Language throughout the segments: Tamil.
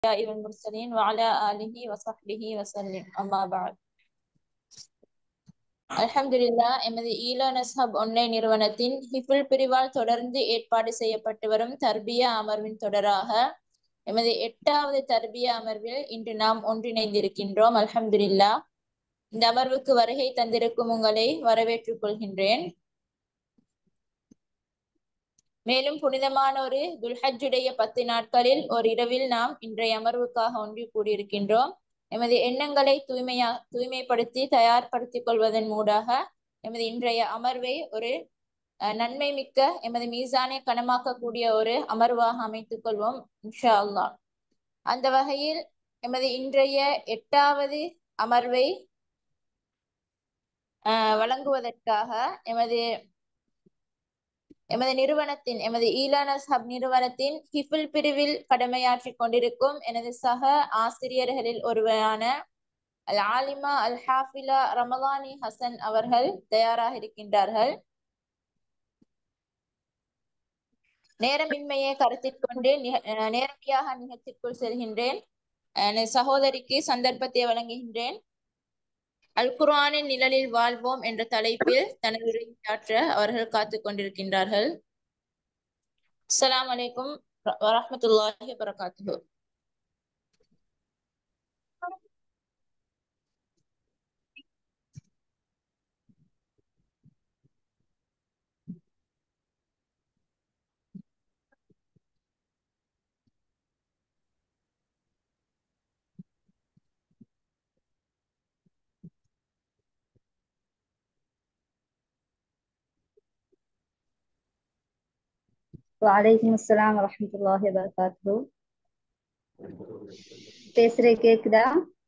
المرسلين وعلى آله وصحبه وسلم أما بعد அல்ஹம்துலில்லா. எமது ஈலானஸ் ஹப் ஆன்லைன் நிறுவனத்தின் ஹிஃபுல் பிரிவால் தொடர்ந்து ஏற்பாடு செய்யப்பட்டு வரும் தர்பியா அமர்வின் தொடராக எமது 8வது தர்பியா அமர்வில் இன்று நாம் ஒன்றிணைந்திருக்கின்றோம். அல்ஹம்துலில்லா. இந்த அமர்வுக்கு வருகை தந்திருக்கும் உங்களை வரவேற்றுக் கொள்கின்றேன். மேலும் புனிதமான ஒரு துல்ஹஜ்ஜுடைய 10 நாட்களில் ஒரு இரவில் நாம் இன்றைய அமர்வுக்காக ஒன்று கூடியிருக்கின்றோம். எமது எண்ணங்களை தூய்மைப்படுத்தி தயார்படுத்திக் கொள்வதன் மூடாக எமது இன்றைய அமர்வை ஒரு நன்மை மிக்க எமது மீசானை கனமாக்கக்கூடிய ஒரு அமர்வாக அமைத்துக் கொள்வோம் இன்ஷா அல்லாஹ். அந்த வகையில் எமது இன்றைய 8வது அமர்வை வழங்குவதற்காக எமது நிறுவனத்தின் எமது ஈலானஸ் ஹப் நிறுவனத்தின் ஹிஃபுல் பிரிவில் கடமையாற்றிக் கொண்டிருக்கும் எனது சக ஆசிரியர்களில் ஒருவரான அல் ஆலிமா அல் ஹாஃபிலா ரமலானி ஹசன் அவர்கள் தயாராக இருக்கின்றார்கள். நேரமின்மையை கருத்தில் கொண்டு நேரடியாக நிகழ்ச்சிக்குள் செல்கின்றேன். சகோதரிக்கு சந்தர்ப்பத்தை வழங்குகின்றேன். அல் குர்ஆனின் நிழலில் வாழ்வோம் என்ற தலைப்பில் தனது உரையாற்ற அவர்கள் காத்துக் கொண்டிருக்கின்றார்கள். அஸ்ஸலாமு அலைக்கும் வரஹ்மத்துல்லாஹி வபரகாத்துஹு. வலைக்கும் அஸ்ஸலாம் வரஹ்மத்துல்லாஹி வபரகாத்துஹு. பேசுறது கேக்குதா?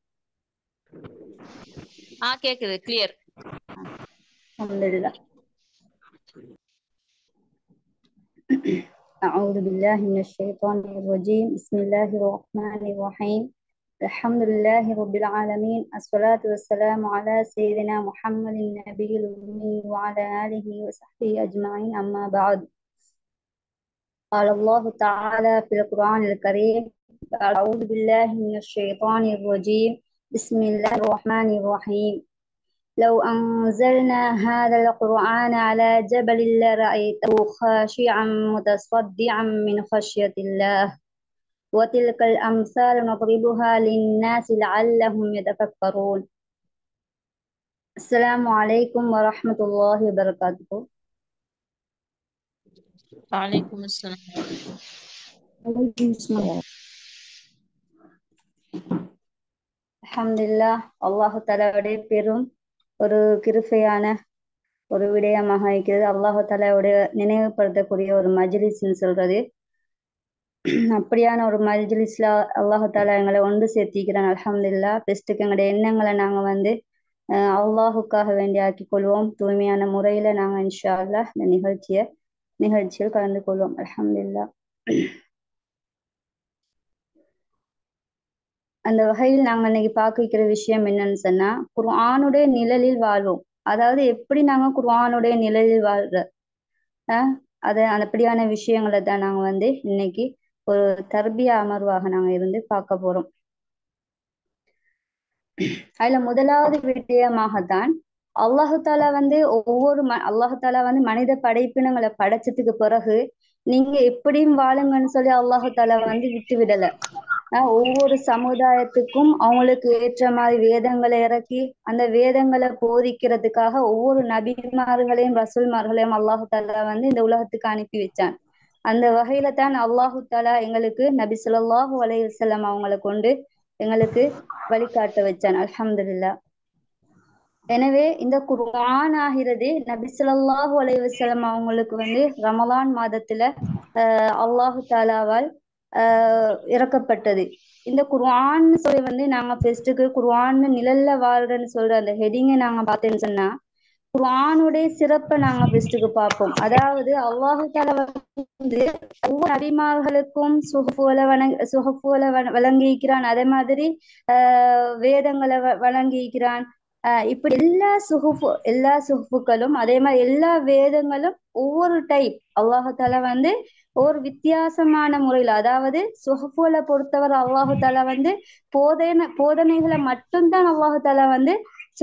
கேக்குது, கிளியர். அல்ஹம்துலில்லாஹ். أعوذ بالله من الشيطان الرجيم. بسم الله الرحمن الرحيم. الحمد لله رب العالمين. الصلاة والسلام على سيدنا محمد النبي الأمي وعلى آله وصحبه أجمعين. أما بعد. قال الله تعالى في القرآن الكريم: أعوذ بالله من الشيطان الرجيم. بسم الله الرحمن الرحيم. لو أنزلنا هذا القرآن على جبل لرأيته خاشعا متصدعا من خشية الله وتلك الأمثال نضربها للناس لعلهم يتفكرون. السلام عليكم ورحمة الله وبركاته. وعليكم السلام. அல்ஹம்துலில்லாஹ். அல்லாஹு தஆலாவுடைய பெரும் ஒரு கிருபையான ஒரு விடயமாக இருக்கிறது. அல்லாஹு தஆலாவுடைய நினைவுபடுத்தக்கூடிய ஒரு மஜ்லிஸ்ன்னு சொல்றது. அப்படியான ஒரு மஜ்லிஸ்ல அல்லாஹு தஆலா எங்களை ஒன்று சேர்த்திக்கிறான். அல்ஹம்துலில்லாஹ். பெஸ்ட்டுக்கு எங்களுடைய எண்ணங்களை நாங்கள் அல்லாஹுக்காக வேண்டி ஆக்கிக் கொள்வோம். தூய்மையான முறையில நாங்கள் இன்ஷா அல்லாஹ் இந்த நிகழ்ச்சியில் கலந்து கொள்வோம். அல்ஹம்துலில்லாஹ். அந்த வகையில் நாங்கள் இன்னைக்கு பார்க்க வைக்கிற விஷயம் என்னன்னு சொன்னா, குர்ஆனுடைய நிழலில் வாழ்வோம். அதாவது எப்படி நாங்க குர்ஆனுடைய நிழலில் வாழ்ற அப்படியான விஷயங்களை தான் நாங்க இன்னைக்கு ஒரு தர்பியா அமர்வாக நாங்க இருந்து பார்க்க போறோம். அதுல முதலாவது விடயமாகத்தான் அல்லாஹு தாலா அல்லாஹு தாலா மனித படைப்பினங்களை படைச்சதுக்கு பிறகு நீங்க எப்படியும் வாழுங்கன்னு சொல்லி அல்லாஹு தாலா விட்டு விடல. ஒவ்வொரு சமுதாயத்துக்கும் அவங்களுக்கு ஏற்ற மாதிரி வேதங்களை இறக்கி அந்த வேதங்களை போதிக்கிறதுக்காக ஒவ்வொரு நபிமார்களையும் ரசூல்மார்களையும் அல்லாஹு தாலா இந்த உலகத்துக்கு அனுப்பி வச்சான். அந்த வகையில தான் அல்லாஹு தாலா எங்களுக்கு நபி ஸல்லல்லாஹு அலைஹி வஸல்லம் அவங்களை கொண்டு எங்களுக்கு வழிகாட்ட வச்சான். அல்ஹம்துலில்லாஹ். எனவே இந்த குர்ஆன் ஆகிறது நபி ஸல்லல்லாஹு அலைஹி வஸல்லம் அவங்களுக்கு ரமலான் மாதத்துல அல்லாஹு தாலாவால் இறக்கப்பட்டது. இந்த குர்ஆன் சொல்லி நாங்க பெஸ்ட்டுக்கு குர்ஆன் நிழல்ல வாழ்றேன்னு சொல்ற அந்த ஹெடிங்கை நாங்க பார்த்தேன்னு சொன்னா, குர்ஆனுடைய சிறப்பை நாங்க பெஸ்ட்டுக்கு பார்ப்போம். அதாவது அல்லாஹு தாலா ஒவ்வொரு நபிமார்களுக்கும் சுஹஃபுகளை வழங்கிக்கிறான். அதே மாதிரி வேதங்களை வழங்கிக்கிறான். இப்படி எல்லா சுஹுஃபுகளும் அதே மாதிரி எல்லா வேதங்களும் ஒவ்வொரு டைப் அல்லாஹு தாலா ஒரு வித்தியாசமான முறையில, அதாவது சுஹஃபுல பொறுத்தவரை அல்லாஹு தாலா வந்து போதனைகளை மட்டும்தான் அல்லாஹு தாலா வந்து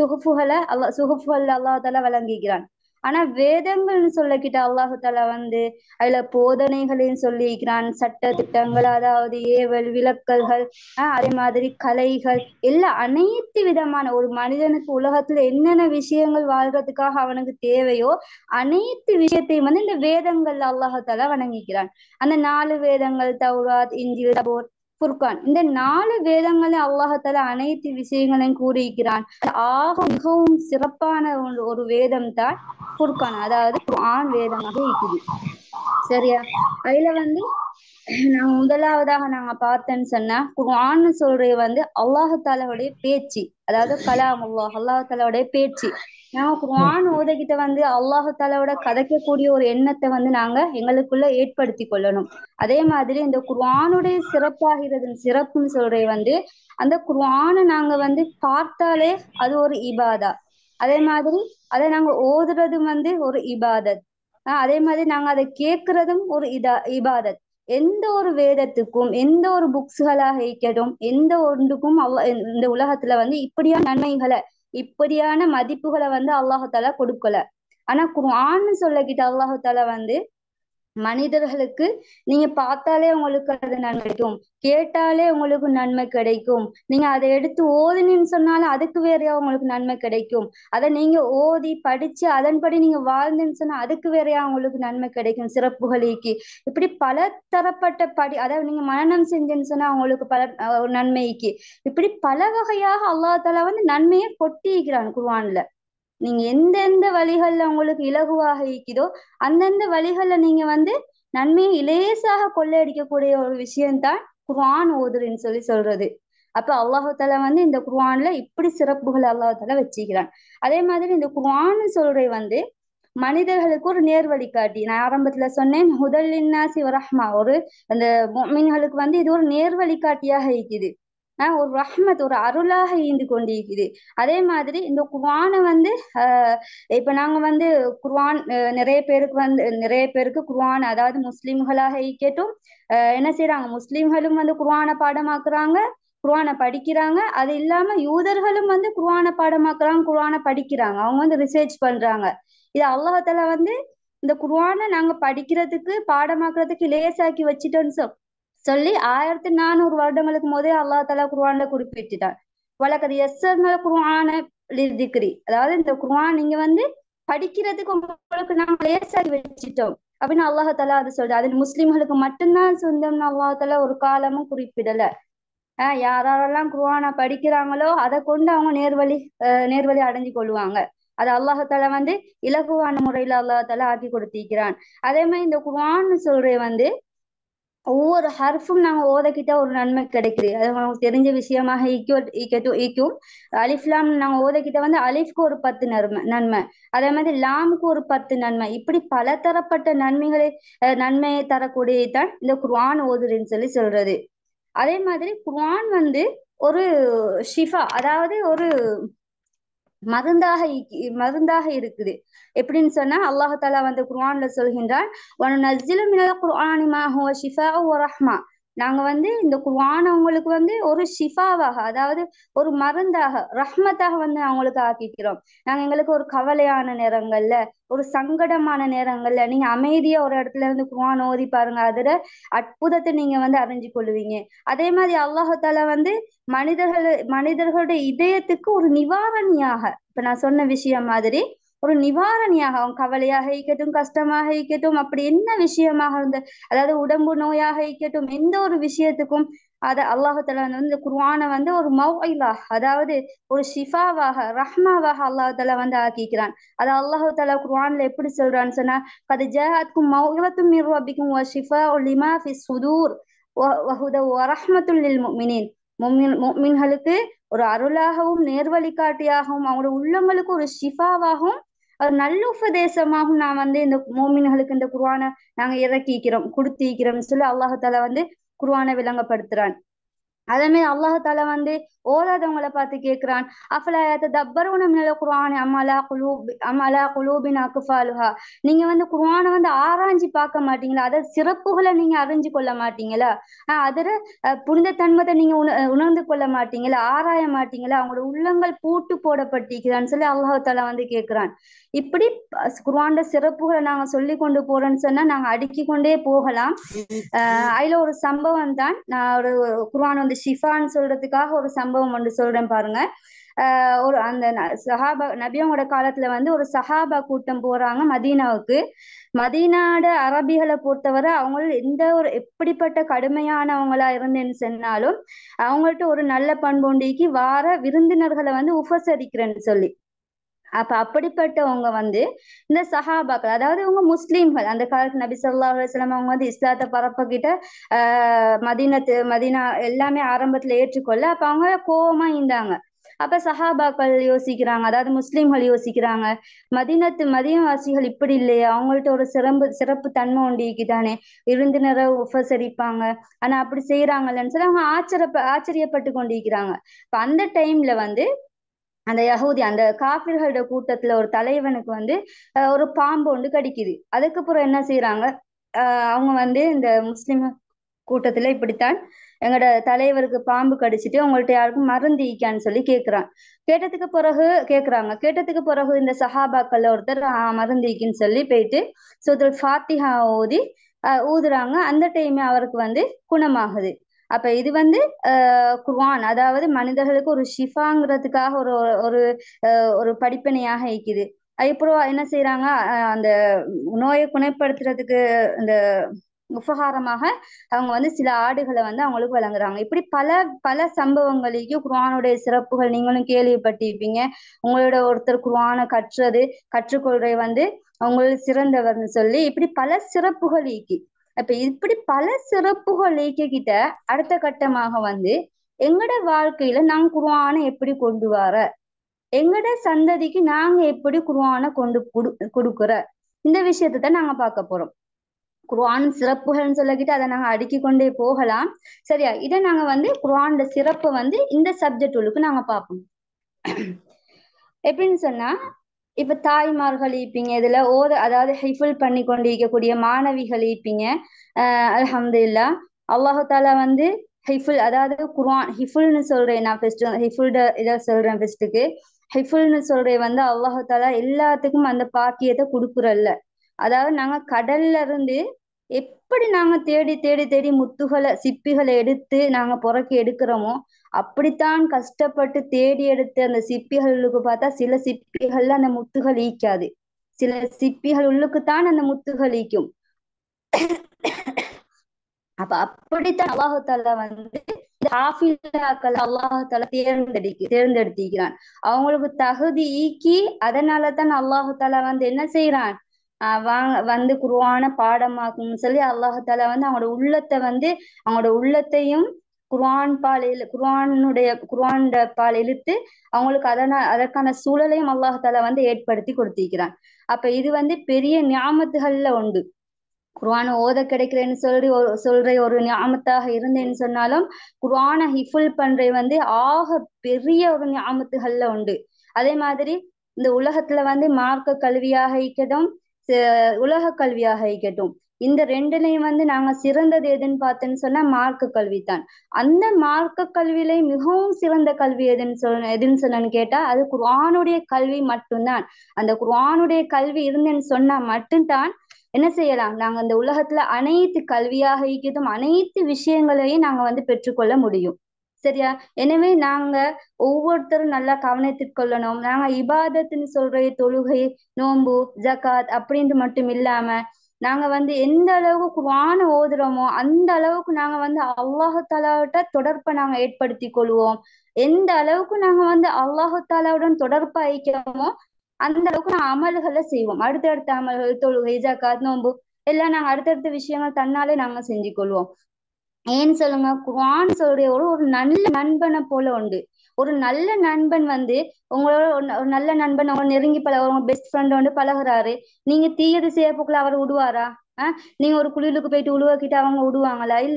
சுஹஃபுகள்ல அல்லாஹு தாலா வழங்கிக்கிறான். ஆனா வேதங்கள்னு சொல்லிக்கிட்ட அல்லாஹு தாலா வந்து அதுல போதனைகளையும் சொல்லிக்கிறான், சட்ட திட்டங்கள், அதாவது ஏவல் விலக்கல்கள், அதே மாதிரி கலைகள், எல்லா அனைத்து விதமான ஒரு மனிதனுக்கு உலகத்துல என்னென்ன விஷயங்கள் வாழ்றதுக்காக அவனுக்கு தேவையோ அனைத்து விஷயத்தையும் வந்து இந்த வேதங்கள்ல அல்லாஹு தாலா வணங்கிக்கிறான். அந்த 4 வேதங்கள் தௌராத், இஞ்சில், தபூர், ஃபுர்கான், இந்த 4 வேதங்களையும் அல்லாஹால அனைத்து விஷயங்களையும் கூறியிருக்கிறான். மிகவும் சிறப்பான ஒரு வேதம் தான் ஃபுர்கான், அதாவது குர்ஆன் வேதமாக இருக்குது. சரியா? அதுல வந்து நாங்க முதலாவதாக நாங்க பார்த்தேன்னு சொன்னா குர்ஆன்னு சொல்றது வந்து அல்லாஹு தாலாவுடைய பேச்சு, அதாவது கலாம் அல்லாஹு தாலாவுடைய பேச்சு. நாங்க குர்ஆன் ஓதகிட்ட வந்து அல்லாஹு தாலாவோட கதைக்கக்கூடிய ஒரு எண்ணத்தை வந்து நாங்க எங்களுக்குள்ள ஏற்படுத்தி கொள்ளணும். அதே மாதிரி இந்த குர்ஆனுடைய சிறப்புன்னு சொல்றது வந்து அந்த குர்ஆனை நாங்க வந்து பார்த்தாலே அது ஒரு இபாதா. அதே மாதிரி அதை நாங்க ஓதுறதும் வந்து ஒரு இபாதத். அதே மாதிரி நாங்க அதை கேட்கறதும் ஒரு இபாதத். எந்த ஒரு வேதத்துக்கும் எந்த ஒரு புக்ஸ்களாக இருக்கட்டும் எந்த ஒன்றுக்கும் இந்த உலகத்துல வந்து இப்படியான நன்மைகளை இப்படியான மதிப்புகளை வந்து அல்லாஹு தாலா கொடுக்கல. ஆனா குர்ஆன்னு சொல்லக்கிட்ட அல்லாஹு தாலா வந்து மனிதர்களுக்கு நீங்க பார்த்தாலே உங்களுக்கு அது நன்மை கிடைக்கும், கேட்டாலே உங்களுக்கு நன்மை கிடைக்கும், நீங்க அதை எடுத்து ஓதுனீன்னு சொன்னாலும் அதுக்கு வேறையா உங்களுக்கு நன்மை கிடைக்கும், அதை நீங்க ஓதி படிச்சு அதன்படி நீங்க வாழ்ந்துன்னு சொன்னா அதுக்கு வேறையா உங்களுக்கு நன்மை கிடைக்கும், சிறப்புகளுக்கு இப்படி பல தரப்பட்ட அதாவது நீங்க மனனம் செஞ்சேன்னு சொன்னா உங்களுக்கு பல நன்மைக்கு இப்படி பல வகையாக அல்லாஹ் தாலா வந்து நன்மையை கொட்டிக்கிறான் குர்ஆன்ல. நீங்க எந்தெந்த வழிகள்ல உங்களுக்கு இலகுவாக இருக்குதோ அந்தந்த வழிகள்ல நீங்க வந்து நன்மையை இலேசாக கொள்ளையடிக்கக்கூடிய ஒரு விஷயம்தான் குர்ஆன் ஓதுறன்னு சொல்றது. அப்ப அல்லாஹு தாலா வந்து இந்த குர்ஆன்ல இப்படி சிறப்புகள் அல்லாஹு தாலா வச்சுக்கிறான். அதே மாதிரி இந்த குர்ஆன் சொல்றது வந்து மனிதர்களுக்கு ஒரு நேர் வழிகாட்டி. நான் ஆரம்பத்துல சொன்னேன் ஹுதல்லின்னாசி வரஹ்மா, ஒரு அந்த முஃமின்களுக்கு வந்து இது ஒரு நேர் வழிகாட்டியாக இருக்குது, ஒரு ரஹ்மத், ஒரு அருளாக ஈந்து கொண்டிருக்குது. அதே மாதிரி இந்த குர்ஆனை வந்து இப்ப நாங்க வந்து குர்ஆன் நிறைய பேருக்கு குர்ஆன், அதாவது முஸ்லிம்களாக இருக்கட்டும் என்ன செய்யறாங்க, முஸ்லிம்களும் வந்து குர்ஆனை பாடமாக்குறாங்க, குர்ஆனை படிக்கிறாங்க. அது இல்லாம யூதர்களும் வந்து குர்ஆனை பாடமாக்குறாங்க, குர்ஆனை படிக்கிறாங்க, அவங்க வந்து ரிசர்ச் பண்றாங்க. இது அல்லாஹ் தஆலா வந்து இந்த குர்ஆனை நாங்க படிக்கிறதுக்கு பாடமாக்குறதுக்கு லேசாக்கி வச்சுட்டோன்னு சொல்லி 1400 வருடங்களுக்கு முதலே அல்லாஹ் தஆலா குர்ஆன்ல குறிப்பிட்டுட்டார். வலகத் யஸ்ஸர்னல் குர்ஆன லிذிக்ரி, அதாவது இந்த குர்ஆன் நீங்க வந்து படிக்கிறதுக்கு உங்களுக்கு நாங்க லேசாக்கி வச்சிட்டோம் அப்படின்னு அல்லாஹ் தஆலா அது சொல்றாரு. அது முஸ்லிம்களுக்கு மட்டும்தான் சொந்தம்னு அல்லாஹ் தஆலா ஒரு காலமும் குறிப்பிடல. யாரெல்லாம் குர்ஆனை படிக்கிறாங்களோ அதை கொண்டு அவங்க நேர்வழி அடைஞ்சு கொள்வாங்க. அது அல்லாஹ் தஆலா வந்து இலகுவான முறையில அல்லாஹ் தஆலா ஆக்கி கொடுத்திருக்கிறான். அதே மாதிரி இந்த குர்ஆன் சொல்றது வந்து ஒவ்வொரு ஹர்ஃபும் நாங்க ஓதக்கிட்ட ஒரு நன்மை கிடைக்குது. அது உங்களுக்கு தெரிஞ்ச விஷயமாக ஈக்கும். அலிஃப்லாம் நாங்க ஓதக்கிட்ட வந்து அலிஃப்க்கு ஒரு 10 நன்மை, அதே மாதிரி லாமுக்கு ஒரு 10 நன்மை, இப்படி பல தரப்பட்ட நன்மையை தரக்கூடியதான் இந்த குர்ஆன் ஓதுறன்னு சொல்றது. அதே மாதிரி குர்ஆன் வந்து ஒரு ஷிஃபா, அதாவது ஒரு மருந்தாக இருக்குது. எப்படின்னு சொன்னா அல்லாஹ் தஆலா வந்து குர்ஆன்ல சொல்கின்றான், வனுனஸ்ஸிலு மினல் குர்ஆனி மா ஹுவ ஷிஃபாஉ வ ரஹ்மா, நாங்க வந்து இந்த குர்ஆன் உங்களுக்கு வந்து ஒரு ஷிஃபாவாக, அதாவது ஒரு மருந்தாக, ரஹ்மத்தாக வந்து அவங்களுக்கு ஆக்கிக்கிறோம். நாங்க எங்களுக்கு ஒரு கவலையான நேரங்கள்ல, ஒரு சங்கடமான நேரங்கள்ல நீங்க அமைதியா ஒரு இடத்துல இருந்து குர்ஆன் ஓதி பாருங்க, அதுல அற்புதத்தை நீங்க வந்து அறிஞ்சு கொள்ளுவீங்க. அதே மாதிரி அல்லாஹ் தஆலா வந்து மனிதர்களுடைய இதயத்துக்கு ஒரு நிவாரணியாக, இப்ப நான் சொன்ன விஷயம் மாதிரி ஒரு நிவாரணியாக, அவங்க கவலையாக இருக்கட்டும், கஷ்டமாக இருக்கட்டும், அப்படி என்ன விஷயமாக இருந்த, அதாவது உடம்பு நோயாக இருக்கட்டும், எந்த ஒரு விஷயத்துக்கும் அத அல்லாஹ் தஆலா வந்து இந்த குர்ஆனை வந்து ஒரு மௌஇலா, அதாவது ஒரு ஷிஃபாவாக, ரஹ்மாவாக அல்லாஹ் தஆலா வந்து ஆக்கிக்கிறான். அது அல்லாஹ் தஆலா குர்ஆன்ல எப்படி சொல்றான்னு சொன்னா, கத் ஜாஅத்கும் மௌஇலத்தும் மிர் ரப்பிக்கும் வ ஷிஃபாஉ லிமா ஃபிஸ் சுதூர் வ ஹுதா வ ரஹ்மத்துல் லில் முஃமினீன், முஃமின்களுக்கு ஒரு அருளாகவும் நேர்வழிகாட்டியாகவும் அவங்களோட உள்ளங்களுக்கு ஒரு ஷிஃபாவாகவும் ஒரு நல்ல உபதேசமாகவும் நான் வந்து இந்த மோமின்களுக்கு இந்த குர்ஆனை நாங்க கொடுத்திருக்கிறோம் சொல்லி அல்லாஹ் தஆலா வந்து குர்ஆனை விளங்கப்படுத்துறான். அதே மாதிரி அல்லாஹால வந்து ஓதாதவங்களை பார்த்து கேட்கிறான். அஃபலா யததப்பரூன மினல் குர்ஆன் அம் அலா குலூபின் அக்ஃபாலுஹா. நீங்க வந்து குர்ஆனை வந்து ஆராய்ஞ்சு பார்க்க மாட்டீங்களா? அத சிறப்புகளை நீங்க அறிஞ்சு கொள்ள மாட்டீங்களா? அதுல புனித தன்மத்தை நீங்க உணர்ந்து கொள்ள மாட்டீங்களா? ஆராய மாட்டீங்களா? அவங்களோட உள்ளங்கள் பூட்டு போடப்பட்டிருக்கிறான்னு சொல்லி அல்லாஹால வந்து கேட்கிறான். இப்படி குர்ஆன்ல சிறப்புகளை நாங்க சொல்லி கொண்டு போறோம்னு சொன்னா நாங்க அடுக்கி கொண்டே போகலாம். அதுல ஒரு சம்பவம் தான் நான் ஒரு குர்ஆன் வந்து ஷிஃபான்னு சொல்றதுக்காக ஒரு சம்பவம் ஒன்று சொல்றேன் பாருங்க. ஒரு அந்த சஹாபா நபியோட காலத்துல வந்து ஒரு சஹாபா கூட்டம் போறாங்க மதீனாவுக்கு. மதீனாட அரபிகளை பொறுத்தவரை அவங்க எந்த ஒரு எப்படிப்பட்ட கடுமையானவங்களா இருந்தேன்னு சொன்னாலும் அவங்கள்ட்ட ஒரு நல்ல பண்புண்டிக்கு வார விருந்தினர்களை வந்து உபசரிக்கிறேன்னு சொல்லி. அப்ப அப்படிப்பட்டவங்க வந்து இந்த சஹாபாக்கள், அதாவது அவங்க முஸ்லீம்கள், அந்த காலத்து நபி ஸல்லல்லாஹு அலைஹி வஸல்லம் அவங்க வந்து இஸ்லாத்தை பரப்பக்கிட்ட மதீனா எல்லாமே ஆரம்பத்துல ஏற்றுக்கொள்ள அப்ப அவங்க கோவமா இருந்தாங்க. அப்ப சஹாபாக்கள் யோசிக்கிறாங்க, அதாவது முஸ்லீம்கள் யோசிக்கிறாங்க, மதீனவாசிகள் இப்படி இல்லையா, அவங்கள்ட்ட ஒரு சிறப்பு தன்மை உண்டிக்கு தானே, விருந்தினரை உபசரிப்பாங்க, ஆனா அப்படி செய்யறாங்கல்லன்னு சொல்லி அவங்க ஆச்சரியப்பட்டு கொண்டிருக்கிறாங்க. இப்ப அந்த டைம்ல வந்து அந்த யஹூதி அந்த காபிர்களோட கூட்டத்துல ஒரு தலைவனுக்கு வந்து ஒரு பாம்பு ஒன்று கடிக்குது. அதுக்கப்புறம் என்ன செய்யறாங்க, அவங்க வந்து இந்த முஸ்லிம் கூட்டத்துல இப்படித்தான் எங்களோட தலைவருக்கு பாம்பு கடிச்சிட்டு உங்கள்ட்ட யாருக்கும் மருந்து ஈக்கான்னு சொல்லி கேட்டதுக்கு பிறகு இந்த சஹாபாக்கள்ல ஒருத்தர் மருந்து ஈக்குன்னு சொல்லி போயிட்டு சூரத்துல் ஃபாத்திஹா ஓதி ஊதுறாங்க. அந்த டைம் அவருக்கு வந்து குணமாகுது. அப்ப இது வந்து குர்ஆன், அதாவது மனிதர்களுக்கு ஒரு ஷிஃபாங்கிறதுக்காக ஒரு ஒரு ஒரு படிப்பினையாக இருக்குது. அதுக்கப்புறம் என்ன செய்யறாங்க, அந்த நோயை குணப்படுத்துறதுக்கு இந்த உபகாரமாக அவங்க வந்து சில ஆடுகளை வந்து அவங்களுக்கு வழங்குறாங்க. இப்படி பல பல சம்பவங்களுக்கு குர்ஆனுடைய சிறப்புகள் நீங்களும் கேள்விப்பட்டிருப்பீங்க. உங்களோட ஒருத்தர் குர்ஆனை கற்றுக்கொள்றதை வந்து அவங்களுக்கு சிறந்தவர்னு சொல்லி இப்படி பல சிறப்புகள் இருக்கு. அப்ப இப்படி பல சிறப்புகள் இயக்கிக்கிட்ட அடுத்த கட்டமாக வந்து எங்கட வாழ்க்கையில நாங்க குர்ஆனை எப்படி கொண்டு வர, எங்கட சந்ததிக்கு நாங்க எப்படி குர்ஆனை கொடுக்குற, இந்த விஷயத்தை தான் நாங்க பார்க்க போறோம். குர்ஆன் சிறப்புகள்னு சொல்லிக்கிட்டு அதை நாங்க அடுக்கி கொண்டே போகலாம். சரியா, இதை நாங்க வந்து குர்ஆனோட சிறப்பை வந்து இந்த சப்ஜெக்ட் உள்ளுக்கு நாங்க பார்ப்போம். எப்படின்னு சொன்னா, இப்ப தாய்மார்கள் இருப்பீங்க, இதுல அதாவது ஹிஃபுல் பண்ணி கொண்டு இருக்கக்கூடிய மாணவிகள் இருப்பீங்க. அல்ஹம்துலில்லாஹ், அல்லாஹு தாலா வந்து ஹிஃபுல், அதாவது குர்ஆன் ஹிஃபுல்னு சொல்றேன் நான் ஃபர்ஸ்ட், ஹிஃபுல்ட இதை சொல்றேன் ஃபர்ஸ்ட்டுக்கு. ஹிஃபுல்னு சொல்றேன் வந்து அல்லாஹு தாலா எல்லாத்துக்கும் அந்த பாக்கியத்தை கொடுக்குறல்ல. அதாவது நாங்க கடல்ல இருந்து எப்படி நாங்க தேடி தேடி தேடி சிப்பிகளை எடுத்து நாங்க புறக்கி எடுக்கிறோமோ அப்படித்தான் கஷ்டப்பட்டு தேடி எடுத்து அந்த சிப்பிகளுக்கு பார்த்தா சில சிப்பிகள்ல அந்த முத்துகள் ஈக்காது, சில சிப்பிகள் உள்ளுக்குத்தான் அந்த முத்துகள் ஈக்கும். அப்ப அப்படித்தான் அல்லாஹு தாலா வந்து அல்லாஹு தாலா தேர்ந்தெடுத்திருக்கிறான். அவங்களுக்கு தகுதி ஈக்கி அதனாலதான் அல்லாஹு தாலா வந்து என்ன செய்யறான், வந்து குர்ஆனை பாடமாக்கும் சொல்லி அல்லாஹு தாலா வந்து அவங்களோட உள்ளத்தையும் குர்ஆன் பால் இழுத்து அவங்களுக்கு அதற்கான சூழலையும் அல்லாஹு தாலா வந்து ஏற்படுத்தி கொடுத்திருக்கிறான். அப்ப இது வந்து பெரிய நியாமத்துகள்ல உண்டு. குர்ஆனை ஓத கிடைக்கிறேன்னு சொல்ற ஒரு நியாமத்தாக இருந்தேன்னு சொன்னாலும் குர்ஆனை ஹிஃபுல் பண்ற வந்து ஆக பெரிய ஒரு நியாமத்துகள்ல உண்டு. அதே மாதிரி இந்த உலகத்துல வந்து மார்க்க கல்வியாக இருக்கட்டும், உலக கல்வியாக இருக்கட்டும், இந்த ரெண்டுலையும் வந்து நாங்க சிறந்தது எதுன்னு பார்த்தேன்னு சொன்னா மார்க்க கல்வி தான். அந்த மார்க்க கல்வியில மிகவும் சிறந்த கல்வி எதுன்னு சொன்னு கேட்டா அது குர்ஆனுடைய கல்வி மட்டும்தான். அந்த குர்ஆனுடைய கல்வி இருந்தேன்னு சொன்னா மட்டும்தான் என்ன செய்யலாம், நாங்க அந்த உலகத்துல அனைத்து கல்வியாக இருக்கட்டும் அனைத்து விஷயங்களையும் நாங்க வந்து பெற்றுக்கொள்ள முடியும். சரியா, எனவே நாங்க ஒவ்வொருத்தரும் நல்லா கவனித்துக் கொள்ளணும். நாங்க இபாதத்துன்னு சொல்ற தொழுகை, நோன்பு, ஜகாத் அப்படின்ட்டு மட்டும் இல்லாம நாங்க வந்து எந்த அளவுக்கு குர்ஆனை ஓதுறோமோ அந்த அளவுக்கு நாங்க வந்து அல்லாஹு தாலாவிட்ட தொடர்பை நாங்க ஏற்படுத்தி கொள்வோம். எந்த அளவுக்கு நாங்க வந்து அல்லாஹு தாலாவுடன் தொடர்பு ஐக்கிறோமோ அந்த அளவுக்கு நாங்க அமல்களை செய்வோம். அடுத்தடுத்த அமல்கள், தொழுகை, ஜகாத், நோன்பு எல்லாம் நாங்க அடுத்தடுத்த விஷயங்கள் தன்னாலே நாங்க செஞ்சு கொள்வோம். ஏன்னு சொல்லுங்க, குர்ஆன் சொல்ற ஒரு நல்ல நண்பனை போல உண்டு. ஒரு நல்ல நண்பன் வந்து உங்களோட ஒரு நல்ல நண்பன் உங்க நெருங்கி உங்க பெஸ்ட் ஃப்ரெண்ட் வந்து பழகுறாரு, நீங்க தீயது செய்யறதுக்குள்ள அவர் விடுவாரா? நீங்க ஒரு குளியலுக்கு போயிட்டு உழுவக்கிட்டு அவங்க விடுவாங்களா? இல்ல.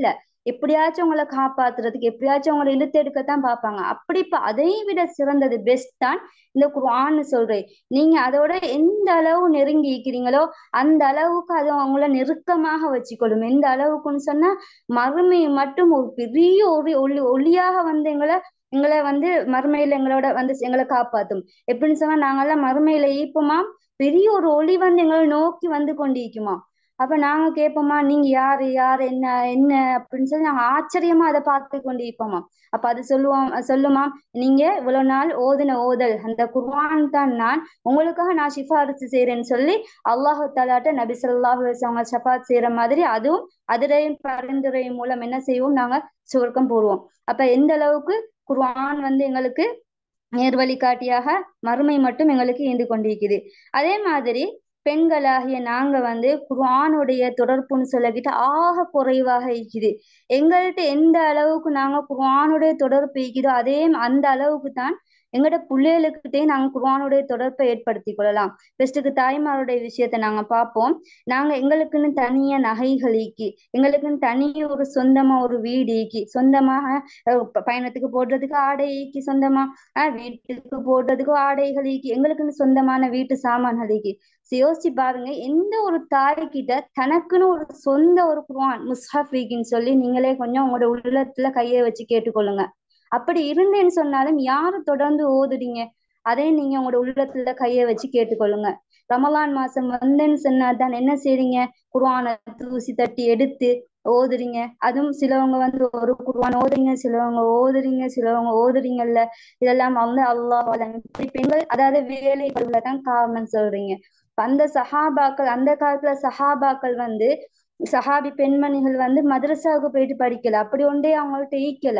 எப்படியாச்சும் உங்களை காப்பாத்துறதுக்கு, எப்படியாச்சும் உங்களை இழுத்து எடுக்கத்தான் பார்ப்பாங்க. அப்படி அதை விட சிறந்தது பெஸ்ட் தான் இந்த குர்ஆன்னு சொல்றேன். நீங்க அதோட எந்த அளவு நெருங்கி இருக்கிறீங்களோ அந்த அளவுக்கு அது அவங்கள நெருக்கமாக வச்சுக்கொள்ளும். எந்த அளவுக்குன்னு சொன்னா மறுமை மட்டும் ஒரு பெரிய ஒளியாக வந்து எங்களை வந்து மறுமையில எங்களோட வந்து எங்களை காப்பாத்தும். எப்படின்னு சொன்னா நாங்கெல்லாம் மறுமையில ஈப்போமா, பெரிய ஒரு ஒளி வந்து எங்களை நோக்கி வந்து கொண்டிருக்குமா. அப்ப நாங்க கேட்போமா, நீங்க யாரு யாரு என்ன என்ன அப்படின்னு சொல்லி நாங்க ஆச்சரியமா அதை பார்த்து கொண்டு இருப்போமா. அப்ப அது சொல்லுமா, நீங்க இவ்வளவு நாள் ஓதுன ஓதல் அந்த குர்ஆன் தான் உங்களுக்காக நான் சிஃபாரிசு செய்யறேன்னு சொல்லி அல்லாஹு தஆலாட்ட நபி ஸல்லல்லாஹு அலைஹி வஸல்லம் ஷஃபாத் செய்யற மாதிரி அதுவும் அதிரையும் பரிந்துரையும் மூலம் என்ன செய்வோம், நாங்க சுவர்க்கம் போடுவோம். அப்ப எந்த அளவுக்கு குர்ஆன் வந்து எங்களுக்கு நேர்வழிகாட்டியாக மறுமை மட்டும் எங்களுக்கு ஈந்து கொண்டிருக்குது. அதே மாதிரி பெண்களாகிய நாங்க வந்து குர்ஆனுடைய தொடர்புன்னு சொல்லிக்கிட்டு ஆக குறைவாக இருக்குது. எங்கள்கிட்ட எந்த அளவுக்கு நாங்க குர்ஆனுடைய தொடர்பு இருக்குதோ அதே அந்த அளவுக்கு தான் எங்களோட பிள்ளைகளுக்கிட்டே நாங்க குர்ஆனுடைய தொடர்பை ஏற்படுத்தி கொள்ளலாம். பெஸ்ட்டுக்கு தாய்மாருடைய விஷயத்த நாங்க பார்ப்போம். நாங்க எங்களுக்குன்னு தனியா நகைகள் ஈக்கி, எங்களுக்குன்னு தனியா ஒரு சொந்தமா ஒரு வீடு ஈக்கி, சொந்தமாக பயணத்துக்கு போடுறதுக்கு ஆடை ஈக்கி, சொந்தமா வீட்டுக்கு போடுறதுக்கு ஆடைகள் ஈக்கி, எங்களுக்குன்னு சொந்தமான வீட்டு சாமான்கள் ஈக்கி. யோசிச்சு பாருங்க, எந்த ஒரு தாய்கிட்ட தனக்குன்னு ஒரு சொந்த ஒரு குர்ஆன் முஸ்ஹப் ஈக்கின்னு சொல்லி நீங்களே கொஞ்சம் உங்களோட உள்ளத்துல கையை வச்சு கேட்டுக்கொள்ளுங்க. அப்படி இருந்தேன்னு சொன்னாலும் யாரு தொடர்ந்து ஓதுறீங்க, அதே நீங்க உங்களோட உள்ளத்துல கையை வச்சு கேட்டுக்கொள்ளுங்க. ரமலான் மாசம் வந்தேன்னு சொன்னாதான் என்ன செய்றீங்க, குர்ஆனை தூசி தட்டி எடுத்து ஓதுறீங்க. அதுவும் சிலவங்க வந்து ஒரு குர்ஆன் ஓதுறீங்க, சிலவங்க ஓதுறீங்கல்ல. இதெல்லாம் வந்து அல்லாஹ் இப்படி பெண்கள் அதாவது வேலைகள்லதான் காரணம் சொல்றீங்க. அந்த சஹாபாக்கள், அந்த காலத்துல சஹாபாக்கள் வந்து சஹாபி பெண்மணிகள் வந்து மதரசாவுக்கு போயிட்டு படிக்கல, அப்படி ஒன்றே அவங்கள்ட்ட ஈக்கல.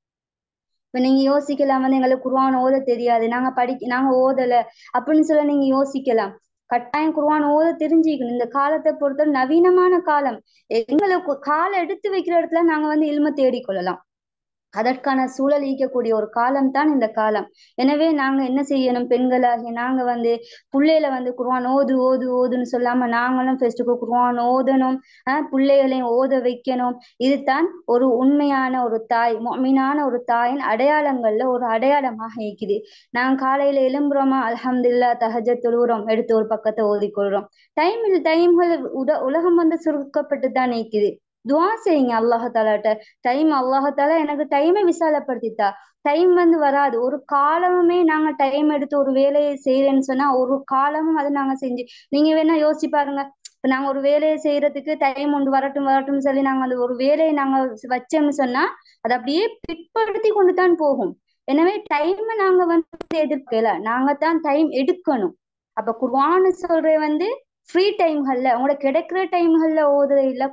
இப்ப நீங்க யோசிக்கலாம் வந்து எங்களுக்கு குர்ஆன் ஓத தெரியாது, நாங்க ஓதல அப்படின்னு சொல்ல நீங்க யோசிக்கலாம். கட்டாயம் குர்ஆன் ஓத தெரிஞ்சுக்கணும். இந்த காலத்தை பொறுத்த நவீனமான காலம். எங்களுக்கு காலை எடுத்து வைக்கிற இடத்துல நாங்க வந்து இல்ம தேடிக்கொள்ளலாம். அதற்கான சூழல் ஈக்கக்கூடிய ஒரு காலம் தான் இந்த காலம். எனவே நாங்க என்ன செய்யணும், பெண்களாகிய நாங்க வந்து பிள்ளைகளை வந்து குர்ஆன் ஓதுன்னு சொல்லாம நாங்களும் ஃபர்ஸ்ட்டுக்கு குர்ஆன் ஓதணும். பிள்ளைகளையும் ஓத வைக்கணும். இதுதான் ஒரு உண்மையான ஒரு தாய், முஃமினான ஒரு தாயின் அடையாளங்கள்ல ஒரு அடையாளமாக இருக்குது. நாங்க காலையில எழும்புறோமா, அல்ஹம்துலில்லாஹ் தஹஜ்ஜத் தொழுகிறோம், எடுத்து ஒரு பக்கத்தை ஓதிக்கொள்றோம். டைம்கள் உலகம் வந்து சுருக்கப்பட்டு தான் இருக்குது. துவா செய்யுங்க அல்லாஹ் தாலாட்ட. அல்லாஹ் தாலா எனக்கு டைமை விசாலப்படுத்தித்தா. டைம் வந்து வராது ஒரு காலமுமே. நாங்க டைம் எடுத்து ஒரு வேலையை செய்யறேன்னு சொன்னா ஒரு காலமும் அது நாங்க செஞ்சு, நீங்க வேணா யோசிச்சு பாருங்க. இப்ப நாங்க ஒரு வேலையை செய்யறதுக்கு டைம் ஒன்று வரட்டும் சொல்லி நாங்க அந்த ஒரு வேலையை நாங்க வச்சோம்னு சொன்னா அது அப்படியே பிற்படுத்தி கொண்டு தான் போகும். எனவே டைமை நாங்க வந்து எதிர்க்கல, நாங்க தான் டைம் எடுக்கணும். அப்ப குர்ஆன் சொல்ற வந்து ஃப்ரீ டைம்கள்ல உங்களுக்கு கிடைக்கிற டைம்கள்ல ஓதுற இல்ல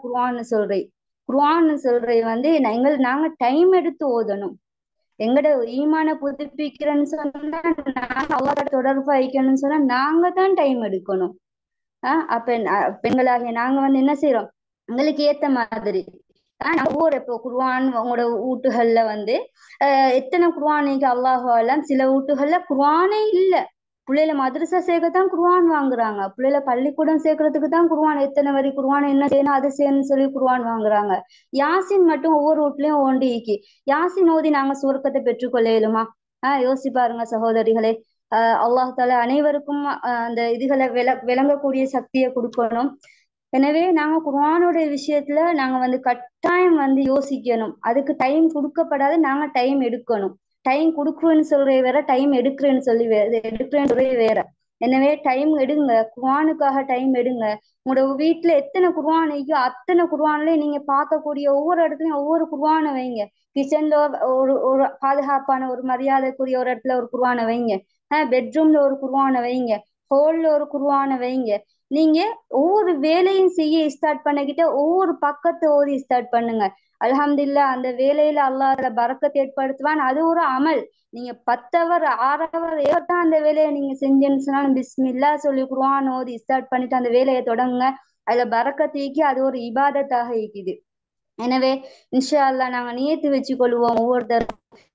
குர்ஆன் சொல்ற வந்து நாங்க டைம் எடுத்து ஓதணும். எங்கட ஈமான புதுப்பிக்கிறேன்னு சொன்னா, நாங்க அல்லாஹ்வோட தொடர்பு வைக்கணும்னு சொன்னா நாங்க தான் டைம் எடுக்கணும். அப்ப பெண்களாகிய நாங்க வந்து என்ன செய்யறோம், எங்களுக்கு ஏத்த மாதிரி ஒவ்வொரு இப்போ குர்ஆன் உங்களோட வீட்டுகள்ல வந்து எத்தனை குர்ஆன் அல்லாஹ் சில வீட்டுகள்ல குர்ஆனே இல்ல. பிள்ளைல மதரசா சேர்க்கத்தான் குர்ஆன் வாங்குறாங்க, பிள்ளைல பள்ளிக்கூடம் சேர்க்கறதுக்கு தான் குர்ஆன், எத்தனை வரி குர்ஆன் என்ன செய்யணும் அது செய்யணும்னு சொல்லி குர்ஆன் வாங்குறாங்க. யாசின் மட்டும் ஒவ்வொரு வீட்லயும் ஓண்டி யாசின் ஓதி நாங்க சுவர்க்கத்தை பெற்றுக்கொள்ள இயலுமா? யோசிச்சு பாருங்க சகோதரிகளே. அல்லாஹ் தாலா அனைவருக்கும் அந்த இதுகளை விளங்கக்கூடிய சக்தியை கொடுக்கணும். எனவே நாங்க குர்ஆனுடைய விஷயத்துல நாங்க வந்து கட்டாயம் வந்து யோசிக்கணும். அதுக்கு டைம் கொடுக்கப்படாது, நாங்க டைம் எடுக்கணும். டைம் கொடுக்குறேன்னு சொல்றே வேற, டைம் எடுக்கிறேன்னு சொல்லி எடுக்கிறேன்னு வேற. எனவே டைம் எடுங்க, குர்ஆனுக்காக டைம் எடுங்க. உங்களோட வீட்டுல எத்தனை குர்ஆன் இருக்கோ அத்தனை குர்ஆன்லயும் நீங்க பார்க்கக்கூடிய ஒவ்வொரு இடத்துலயும் ஒவ்வொரு குர்ஆனை வைங்க. கிச்சன்ல ஒரு பாதுகாப்பான ஒரு மரியாதைக்குரிய ஒரு இடத்துல ஒரு குர்ஆனை வைங்க. பெட்ரூம்ல ஒரு குர்ஆனை வைங்க. ஹோல்ல ஒரு குர்ஆனை வைங்க. நீங்க ஒவ்வொரு வேலையும் செய்ய ஸ்டார்ட் பண்ணிக்கிட்ட ஒவ்வொரு பக்கத்தை ஓதி ஸ்டார்ட் பண்ணுங்க. அல்ஹம்துலில்லாஹ் அந்த வேலையில அல்லாஹ் பரக்கத் ஏற்படுத்துவான். அது ஒரு அமல். நீங்க 10 ஹவர் 6 ஹவர் ஏதான் அந்த வேலையை நீங்க செஞ்சேன்னு சொன்னாலும் பிஸ்மில்லா சொல்லி குர்ஆன் ஓதி ஸ்டார்ட் பண்ணிட்டு அந்த வேலையை தொடங்குங்க. அதுல பரக்கத் ஈக்கி அது ஒரு இபாதத்தாக இருக்குது. எனவே இன்ஷா அல்லாஹ் நாங்க நியத்து வச்சு கொள்வோம். ஒவ்வொருத்தரும்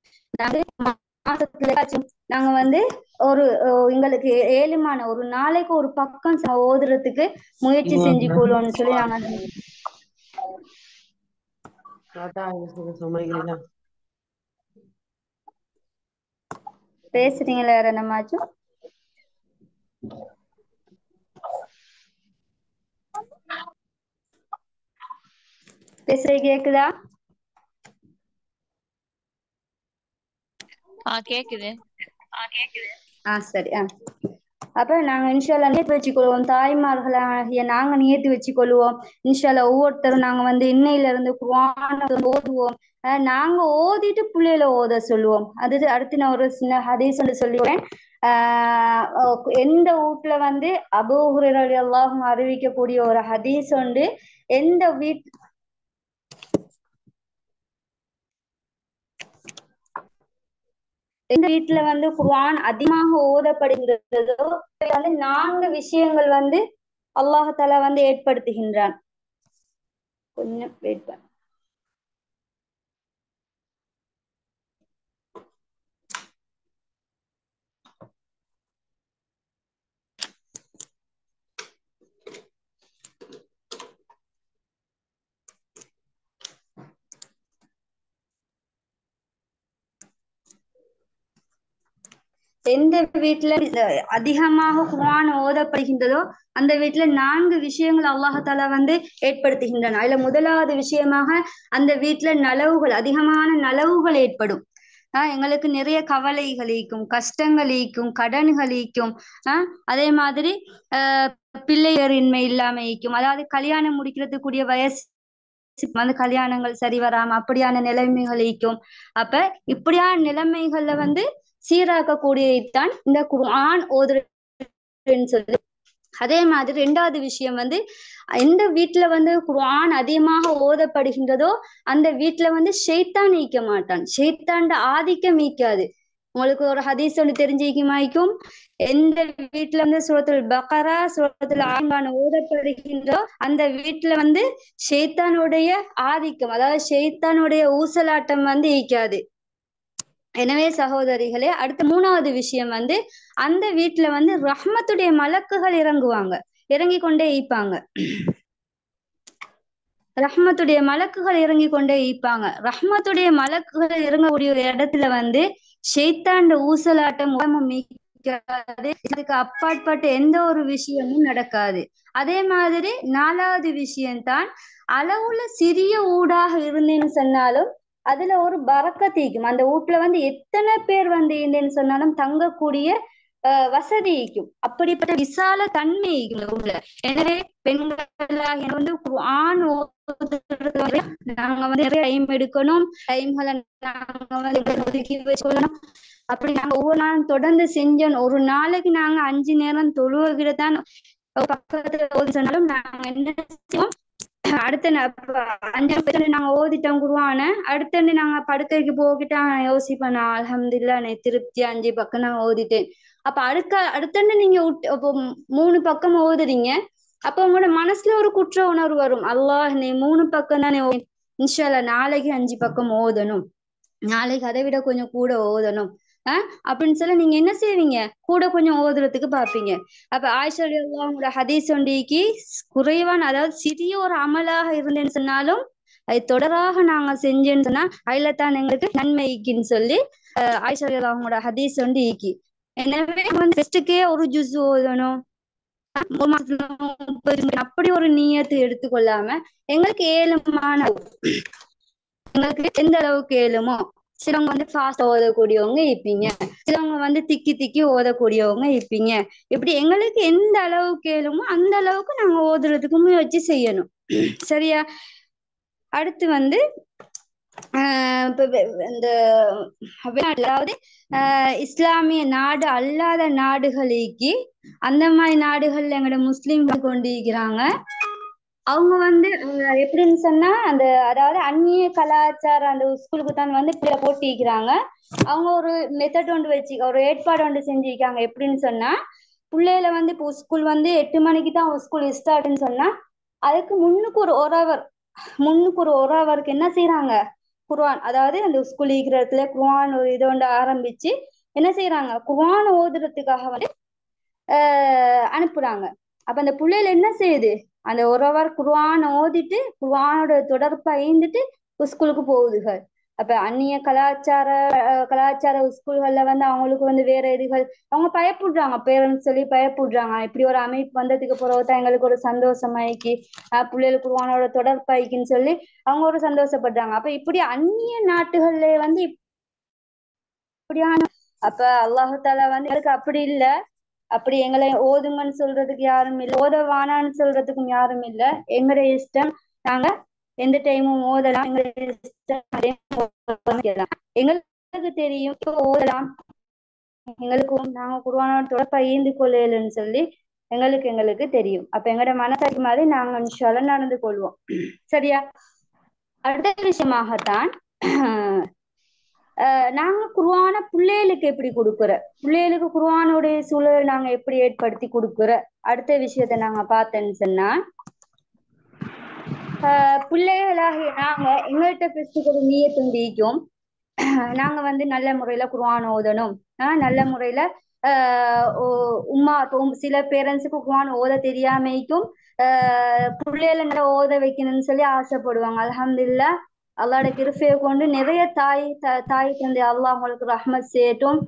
நாங்க வந்து ஒரு எங்களுக்கு ஏழுமான ஒரு நாளைக்கு ஒரு பக்கம் ஓதுறதுக்கு முயற்சி செஞ்சு கொள்வோம்னு சொல்லி நாங்க சமாளிக்கிறீங்களா? பேசுறீங்களா வேற என்னமாச்சும்? பேசுறது கேக்குதா? கேக்குது. சரி. அப்ப நாங்க இன்ஷால்லா நியத்து வச்சுக்கொள்வோம், தாய்மார்களாகிய நாங்க நியத்து வச்சுக்கொள்வோம். இன்ஷால்லா ஒவ்வொருத்தரும் நாங்க வந்து இன்னையில இருந்து குர்ஆனை ஓதுவோம். நாங்க ஓதிட்டு பிள்ளைகளை ஓத சொல்லுவோம். அது அடுத்து நான் ஒரு சின்ன ஹதீஸ் ஒன்று சொல்லுவேன். எந்த வீட்டுல வந்து அபூ ஹுரைரா ரலியல்லாஹு அன்ஹு அறிவிக்கக்கூடிய ஒரு ஹதீஸ் உண்டு. எந்த வீட்டுல வந்து குர்ஆன் அதிகமாக ஓதப்படுகிறதோ வந்து 4 விஷயங்கள் வந்து அல்லாஹ் தஆலா வந்து ஏற்படுத்துகின்றான். கொஞ்சம் வெயிட் பண்ணு. எந்த வீட்டுல அதிகமாக குர்ஆன் ஓதப்படுகின்றதோ அந்த வீட்டுல 4 விஷயங்கள் அல்லாஹ் தஆலா வந்து ஏற்படுத்துகின்றன. அதுல முதலாவது விஷயமாக அந்த வீட்டுல நலவுகள், அதிகமான நலவுகள் ஏற்படும். எங்களுக்கு நிறைய கவலைகள் ஈக்கும், கஷ்டங்கள் ஈக்கும், கடன்கள் ஈக்கும். அதே மாதிரி பிள்ளையரின்மை இல்லாம ஈக்கும். அதாவது கல்யாணம் முடிக்கிறதுக்குரிய வயசு வந்து கல்யாணங்கள் சரி வராம அப்படியான நிலைமைகள் ஈக்கும். அப்ப இப்படியான நிலைமைகள்ல வந்து சீராக்கக்கூடியதான் இந்த குர்ஆன் ஓதுறதுன்னு சொல்லி. அதே மாதிரி 2வது விஷயம் வந்து எந்த வீட்டுல வந்து குர்ஆன் அதிகமாக ஓதப்படுகின்றதோ அந்த வீட்டுல வந்து ஷைத்தான் ஈக்க மாட்டான், ஷைத்தாண்ட ஆதிக்கம் ஈக்காது. உங்களுக்கு ஒரு ஹதீஸ் ஒன்று தெரிஞ்சிக்குமாய்க்கும், எந்த வீட்டுல வந்து சூரத்துல் பக்ரா, சூரத்துல் ஆல் இம்ரான் ஓதப்படுகின்றோ அந்த வீட்டுல வந்து ஷைத்தானுடைய ஆதிக்கம், அதாவது ஷைத்தானுடைய ஊசலாட்டம் வந்து ஈக்காது. எனவே சகோதரிகளே, அடுத்த 3வது விஷயம் வந்து அந்த வீட்டுல வந்து ரஹ்மத்துடைய மலக்குகள் இறங்குவாங்க, இறங்கி கொண்டே ஈப்பாங்க. ரஹ்மத்துடைய மலக்குகள் இறங்கி கொண்டே ஈப்பாங்க. ரஹ்மத்துடைய மலக்குகள் இறங்கக்கூடிய ஒரு இடத்துல வந்து ஷைத்தாண்ட ஊசலாட்டம் மீக்காது, இதுக்கு அப்பாற்பட்ட எந்த ஒரு விஷயமும் நடக்காது. அதே மாதிரி 4வது விஷயம்தான், அளவுல சிறிய ஊடாக இருந்தேன்னு சொன்னாலும் அதுல ஒரு பரக்கத் ஈக்கும். அந்த வீட்டுல வந்து எத்தனை பேர் வந்து இருந்தேன்னு சொன்னாலும் தங்கக்கூடிய வசதி ஈக்கும். அப்படிப்பட்ட விசால தன்மை ஈக்கும் இந்த ஊர்ல. எனவே பெண்களாக வந்து குர்ஆன் நாங்க வந்து நிறைய டைம் எடுக்கணும், டைம்களை நாங்க வந்து ஒதுக்கி வச்சுக்கணும். அப்படி நாங்க ஒவ்வொரு நாளும் தொடர்ந்து செஞ்சோம். ஒரு நாளைக்கு நாங்க 5 நேரம் தொழுவகிற தான் பக்கத்துல ஓதி சொன்னாலும் நாங்க என்ன செய்வோம், அடுத்த 5 நாங்க ஓதிட்டோம் குர்ஆன, அடுத்த நாங்க படுக்கைக்கு போகிட்டா யோசிப்பேன், அல்ஹம்துலில்லாஹ் நான் திருப்தி 5 பக்கம் நான் ஓதிட்டேன். அப்ப அடுத்த நீங்க 3 பக்கம் ஓதுறீங்க, அப்ப உங்களோட மனசுல ஒரு குற்ற உணர்வு வரும். அல்லாஹ் நீ 3 பக்கம் தானே, இன்ஷா அல்லாஹ் நாளைக்கு 5 பக்கம் ஓதணும், நாளைக்கு அதை விட கொஞ்சம் கூட ஓதணும் அப்படின்னு சொல்லி நீங்க என்ன செய்வீங்க, கூட கொஞ்சம் ஓதுறதுக்கு பாப்பீங்க. அப்ப ஆயிஷா ரலியல்லாஹு ஹதீஸ் ஒன்றிக்கு குறைவான, அதாவது சிறிய ஒரு அமலாக இருந்தேன்னு சொன்னாலும் அது தொடராக நாங்க செஞ்சேன்னு சொன்னா அதுல தான் எங்களுக்கு நன்மைக்குன்னு சொல்லி ஆயிஷா ரலியல்லாஹு ஹதீஸ் ஒன்று ஈக்கி. எனவே வந்து டெஸ்டுக்கே ஒரு ஜுஸ் ஓதணும், அப்படி ஒரு நியத்து எடுத்துக்கொள்ளாம எங்களுக்கு ஏழுமான, எங்களுக்கு எந்த அளவுக்கு ஏழுமோ, சிலவங்க வந்து ஃபாஸ்ட் ஓதக்கூடியவங்க இருப்பீங்க, சிலவங்க வந்து திக்கி திக்கி ஓதக்கூடியவங்க இருப்பீங்க. இப்படி எங்களுக்கு எந்த அளவுக்கு ஏழுமோ அந்த அளவுக்கு நாங்க ஓதுறதுக்கு முயற்சி செய்யணும். சரியா? அடுத்து வந்து இந்த அதாவது இஸ்லாமிய நாடு அல்லாத நாடுகளுக்கு, அந்த மாதிரி நாடுகள்ல எங்களோட முஸ்லிம்கள் கொண்டிருக்கிறாங்க. அவங்க வந்து எப்படின்னு சொன்னா அந்த அதாவது அந்நிய கலாச்சாரம் அந்த ஸ்கூலுக்கு தான் வந்து போட்டிக்கிறாங்க. அவங்க ஒரு மெத்தட் ஒன்று வச்சு ஒரு ஏற்பாடு ஒன்று செஞ்சிருக்காங்க. எப்படின்னு சொன்னா, பிள்ளையில வந்து இப்போ ஸ்கூல் வந்து 8 மணிக்கு தான் ஸ்கூல் ஸ்டார்ட்னு சொன்னா அதுக்கு முன்னுக்கு ஒரு ஹவருக்கு என்ன செய்யறாங்க, குர்ஆன், அதாவது அந்த ஸ்கூல் இருக்கிற இடத்துல குர்ஆன் ஒரு இதை ஒன்று ஆரம்பிச்சு என்ன செய்யறாங்க, குர்ஆன் ஓதுறதுக்காக வந்து அனுப்புறாங்க. அப்ப அந்த பிள்ளைகள் என்ன செய்யுது, அந்த ஒரு ஹவர் குர்ஆன் ஓதிட்டு குர்ஆனோட தொடர்பை ஐந்துட்டு ஸ்கூலுக்கு போகுதுகள். அப்ப அந்நிய கலாச்சார ஸ்கூல்கள்ல வந்து அவங்களுக்கு வந்து வேற எதுகள் அவங்க பயப்படுறாங்க, பேரண்ட்ஸ் சொல்லி பயப்படுறாங்க. இப்படி ஒரு அமைப்பு வந்ததுக்கு பிறகுதான் எங்களுக்கு ஒரு சந்தோஷமாயிக்கு பிள்ளைகளுக்கு குர்ஆனோட தொடர்பாயிக்குன்னு சொல்லி அவங்க ஒரு சந்தோஷப்படுறாங்க. அப்ப இப்படி அந்நிய நாட்டுகள்ல வந்து இப்படியான அப்ப அல்லாஹு தாலா வந்து எங்களுக்கு அப்படி இல்ல, அப்படி எங்களை ஓதுங்கன்னு சொல்றதுக்கு யாரும் இல்லை, ஓத வானான்னு சொல்றதுக்கும் யாரும் இல்ல. எங்களுடைய இஷ்டம், நாங்க எந்த டைமும் ஓதலாம், எங்களுடைய இஷ்டம் எங்களுக்கு தெரியும் இப்ப ஓதலாம், எங்களுக்கு நாங்க குர்ஆனோட தொடர்பை ஈந்து கொள்ளலன்னு சொல்லி எங்களுக்கு தெரியும். அப்ப எங்களோட மனசாட்சி மாதிரி நாங்க இன்ஷா அல்லாஹ் நடந்து கொள்வோம். சரியா? அடுத்த விஷயமாகத்தான் நாங்க குர்ஆன பிள்ளைகளுக்கு எப்படி கொடுக்குற, பிள்ளைகளுக்கு குர்ஆனுடைய சூழல் நாங்க எப்படி ஏற்படுத்தி கொடுக்குற அடுத்த விஷயத்த நாங்க பார்த்தேன்னு சொன்னா, பிள்ளைகளாகிய நாங்க எங்கள்கிட்ட ஃபர்ஸ்ட் ஒரு நீயத் துண்டிக்கும், நாங்க வந்து நல்ல முறையில குர்ஆன் ஓதணும், நல்ல முறையில உம்மா இப்போ சில பேரண்ட்ஸுக்கு குர்ஆன் ஓத தெரியாமைக்கும் பிள்ளைகளை நல்லா ஓத வைக்கணும்னு சொல்லி ஆசைப்படுவாங்க. அல்ஹம்துலில்லாஹ், அல்லாஹ்வோட கிருபையை கொண்டு நிறைய தாய் தந்தை அல்லாஹ் அவங்களுக்கு ரஹ்மத் செய்யட்டும்.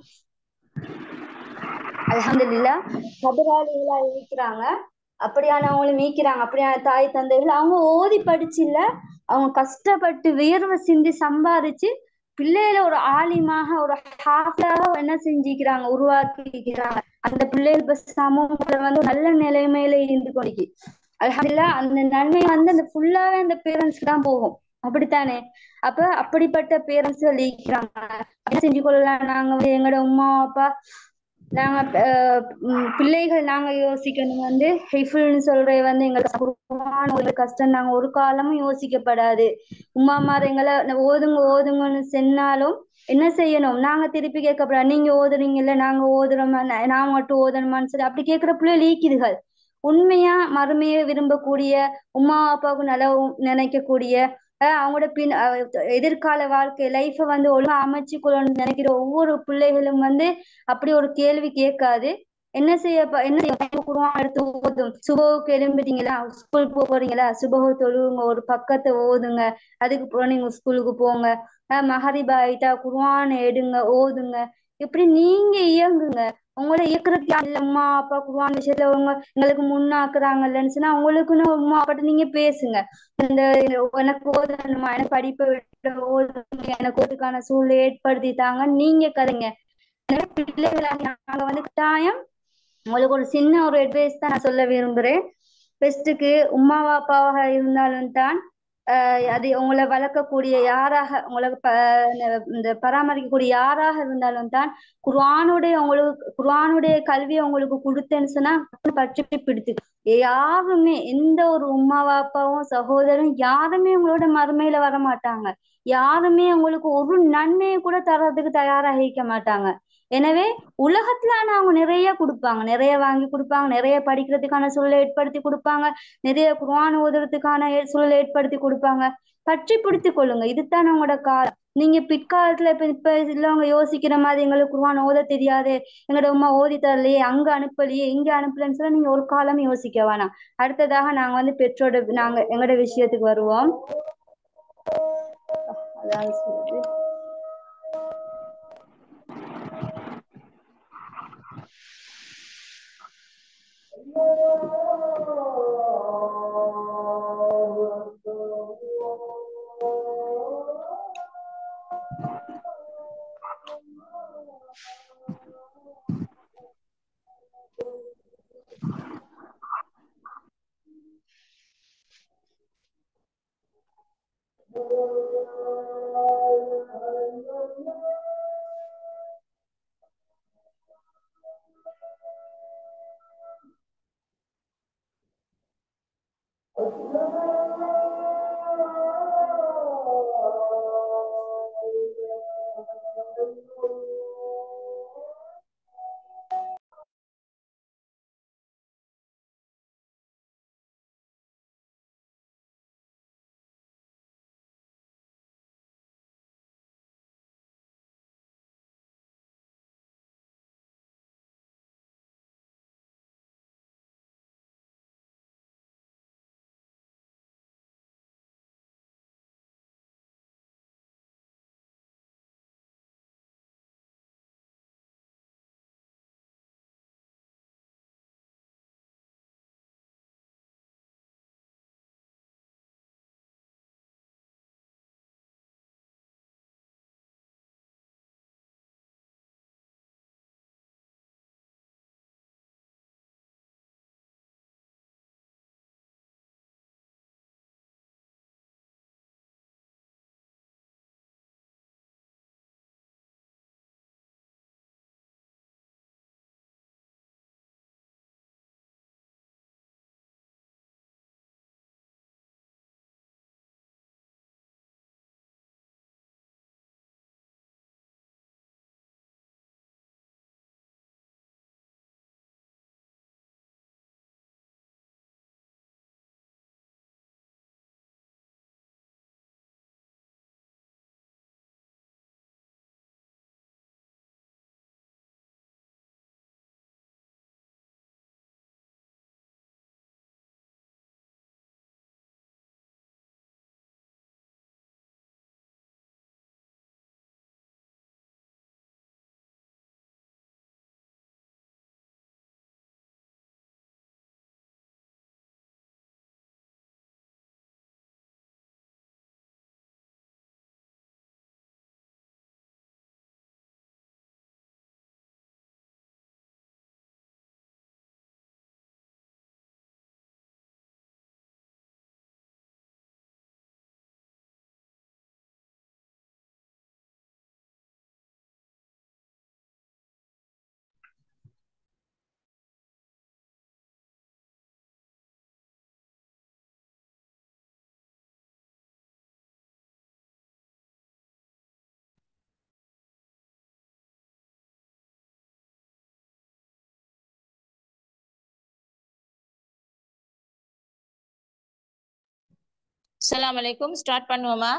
அல்ஹம்துலில்லாஹ், கபராளிகளா இருக்கிறாங்க, அப்படியானவங்களும் மீக்கிறாங்க. அப்படியான தாய் தந்தைகள் அவங்க ஓதி படிச்சு இல்ல, அவங்க கஷ்டப்பட்டு வியர்வை சிந்தி சம்பாதிச்சு பிள்ளைகளை ஒரு ஆலிமாக ஒரு ஹாஃபியாக என்ன செஞ்சுக்கிறாங்க, உருவாக்கிக்கிறாங்க. அந்த பிள்ளைகள் இப்ப சமூகத்துல வந்து நல்ல நிலைமையில இருந்து கொண்டிருக்கு. அல்ஹம்துலில்லாஹ், அந்த நன்மை வந்து அந்த ஃபுல்லாவே அந்த பேரண்ட்ஸ்க்கு தான் போகும். அப்படித்தானே? அப்ப அப்படிப்பட்ட பேரண்ட்ஸ்கள் இருக்கிறாங்க. என்ன செஞ்சு கொள்ளலாம், நாங்க வந்து எங்களோட உமா அப்பா நாங்க பிள்ளைகள் நாங்க யோசிக்கணும் வந்து ஹிஃபுல்னு சொல்றது வந்து எங்களுக்கு குர்ஆன் ஒரு கஷ்டம், நாங்க ஒரு காலமும் யோசிக்கப்படாது. உமாமார் எங்களை ஓதுங்க ஓதுங்கன்னு சொன்னாலும் என்ன செய்யணும், நாங்க திருப்பி கேட்கப்படாது. நீங்க ஓதுறீங்கல்ல, நாங்க ஓதுறோமா, நான் மட்டும் ஓதணுமான்னு சொல்லி அப்படி கேட்கிற பிள்ளைகள் ஈக்குதுகள். உண்மையா மறுமையை விரும்பக்கூடிய, உமா அப்பாவுக்கு நல்லா நினைக்கக்கூடிய, அவங்களோட எதிர்கால வாழ்க்கை லைஃபை வந்து ஒழுங்கா அமைச்சு கொள்ளணும்னு நினைக்கிற ஒவ்வொரு பிள்ளைகளும் வந்து அப்படி ஒரு கேள்வி கேட்காது. என்ன குர்ஆன் எடுத்து ஓதும், சுபஹுக்கு எழும்பிட்டீங்களா, ஸ்கூல் போறீங்களா, சுபஹு தொழுவுங்க, ஒரு பக்கத்தை ஓதுங்க, அதுக்கு நீங்க ஸ்கூலுக்கு போங்க. மகரிபா ஆயிட்டா குர்ஆன் எடுங்க ஓதுங்க. இப்படி நீங்க இயங்குங்க. உங்களை இயக்குறதுக்கு இல்ல, அம்மா அப்பா குர்ஆன் விஷயத்துல எங்களுக்கு முன்னாக்குறாங்கல்லன்னு சொன்னா உங்களுக்குன்னு அம்மா அப்பாட்ட நீங்க பேசுங்க. இந்த எனக்கு ஓதணுமா, எனக்கு படிப்பை விட்டு ஓதுங்க, எனக்கு ஓதுக்கான சூழ்நிலை ஏற்படுத்தி தாங்க, நீங்க கதைங்க. பிள்ளைகளாக நாங்க வந்து கட்டாயம் உங்களுக்கு ஒரு சின்ன ஒரு அட்வைஸ் தான் நான் சொல்ல விரும்புறேன். பெஸ்ட்டுக்கு உமாவா அப்பாவாக இருந்தாலும் தான் அது உங்களை வளர்க்கக்கூடிய யாராக, உங்களுக்கு இந்த பராமரிக்கக்கூடிய யாராக இருந்தாலும் தான் குர்ஆனுடைய கல்வியை உங்களுக்கு கொடுத்தேன்னு சொன்னா பற்றி பிடித்து யாருமே, எந்த ஒரு உமாவா அப்பாவும் சகோதரன் யாருமே உங்களோட மறுமையில வர மாட்டாங்க. யாருமே உங்களுக்கு ஒரு நன்மையை கூட தர்றதுக்கு தயாராக இருக்க மாட்டாங்க. எனவே உலகத்துல அவங்க நிறைய கொடுப்பாங்க, நிறைய வாங்கி கொடுப்பாங்க, நிறைய படிக்கிறதுக்கான சூழலை ஏற்படுத்தி கொடுப்பாங்க, நிறைய குர்ஆன் ஓதுறதுக்கான சூழலை ஏற்படுத்தி கொடுப்பாங்க. பற்றி பிடித்து கொள்ளுங்க, இதுதான் உங்களோட காலம். நீங்க பிற்காலத்துல இப்ப இல்லவங்க யோசிக்கிற மாதிரி எங்களுக்கு குர்ஆன் ஓத தெரியாது, எங்களோட உமா ஓதி தரலையே, அங்க அனுப்பலையே, இங்க அனுப்பலன்னு சொல்லி நீங்க ஒரு காலம் யோசிக்க வேணாம். அடுத்ததாக நாங்க வந்து நாங்க எங்களோட விஷயத்துக்கு வருவோம். அதாவது சொல்றது அஸ்ஸலாமு அலைக்கும். ஸ்டார்ட் பண்ணுவோமா?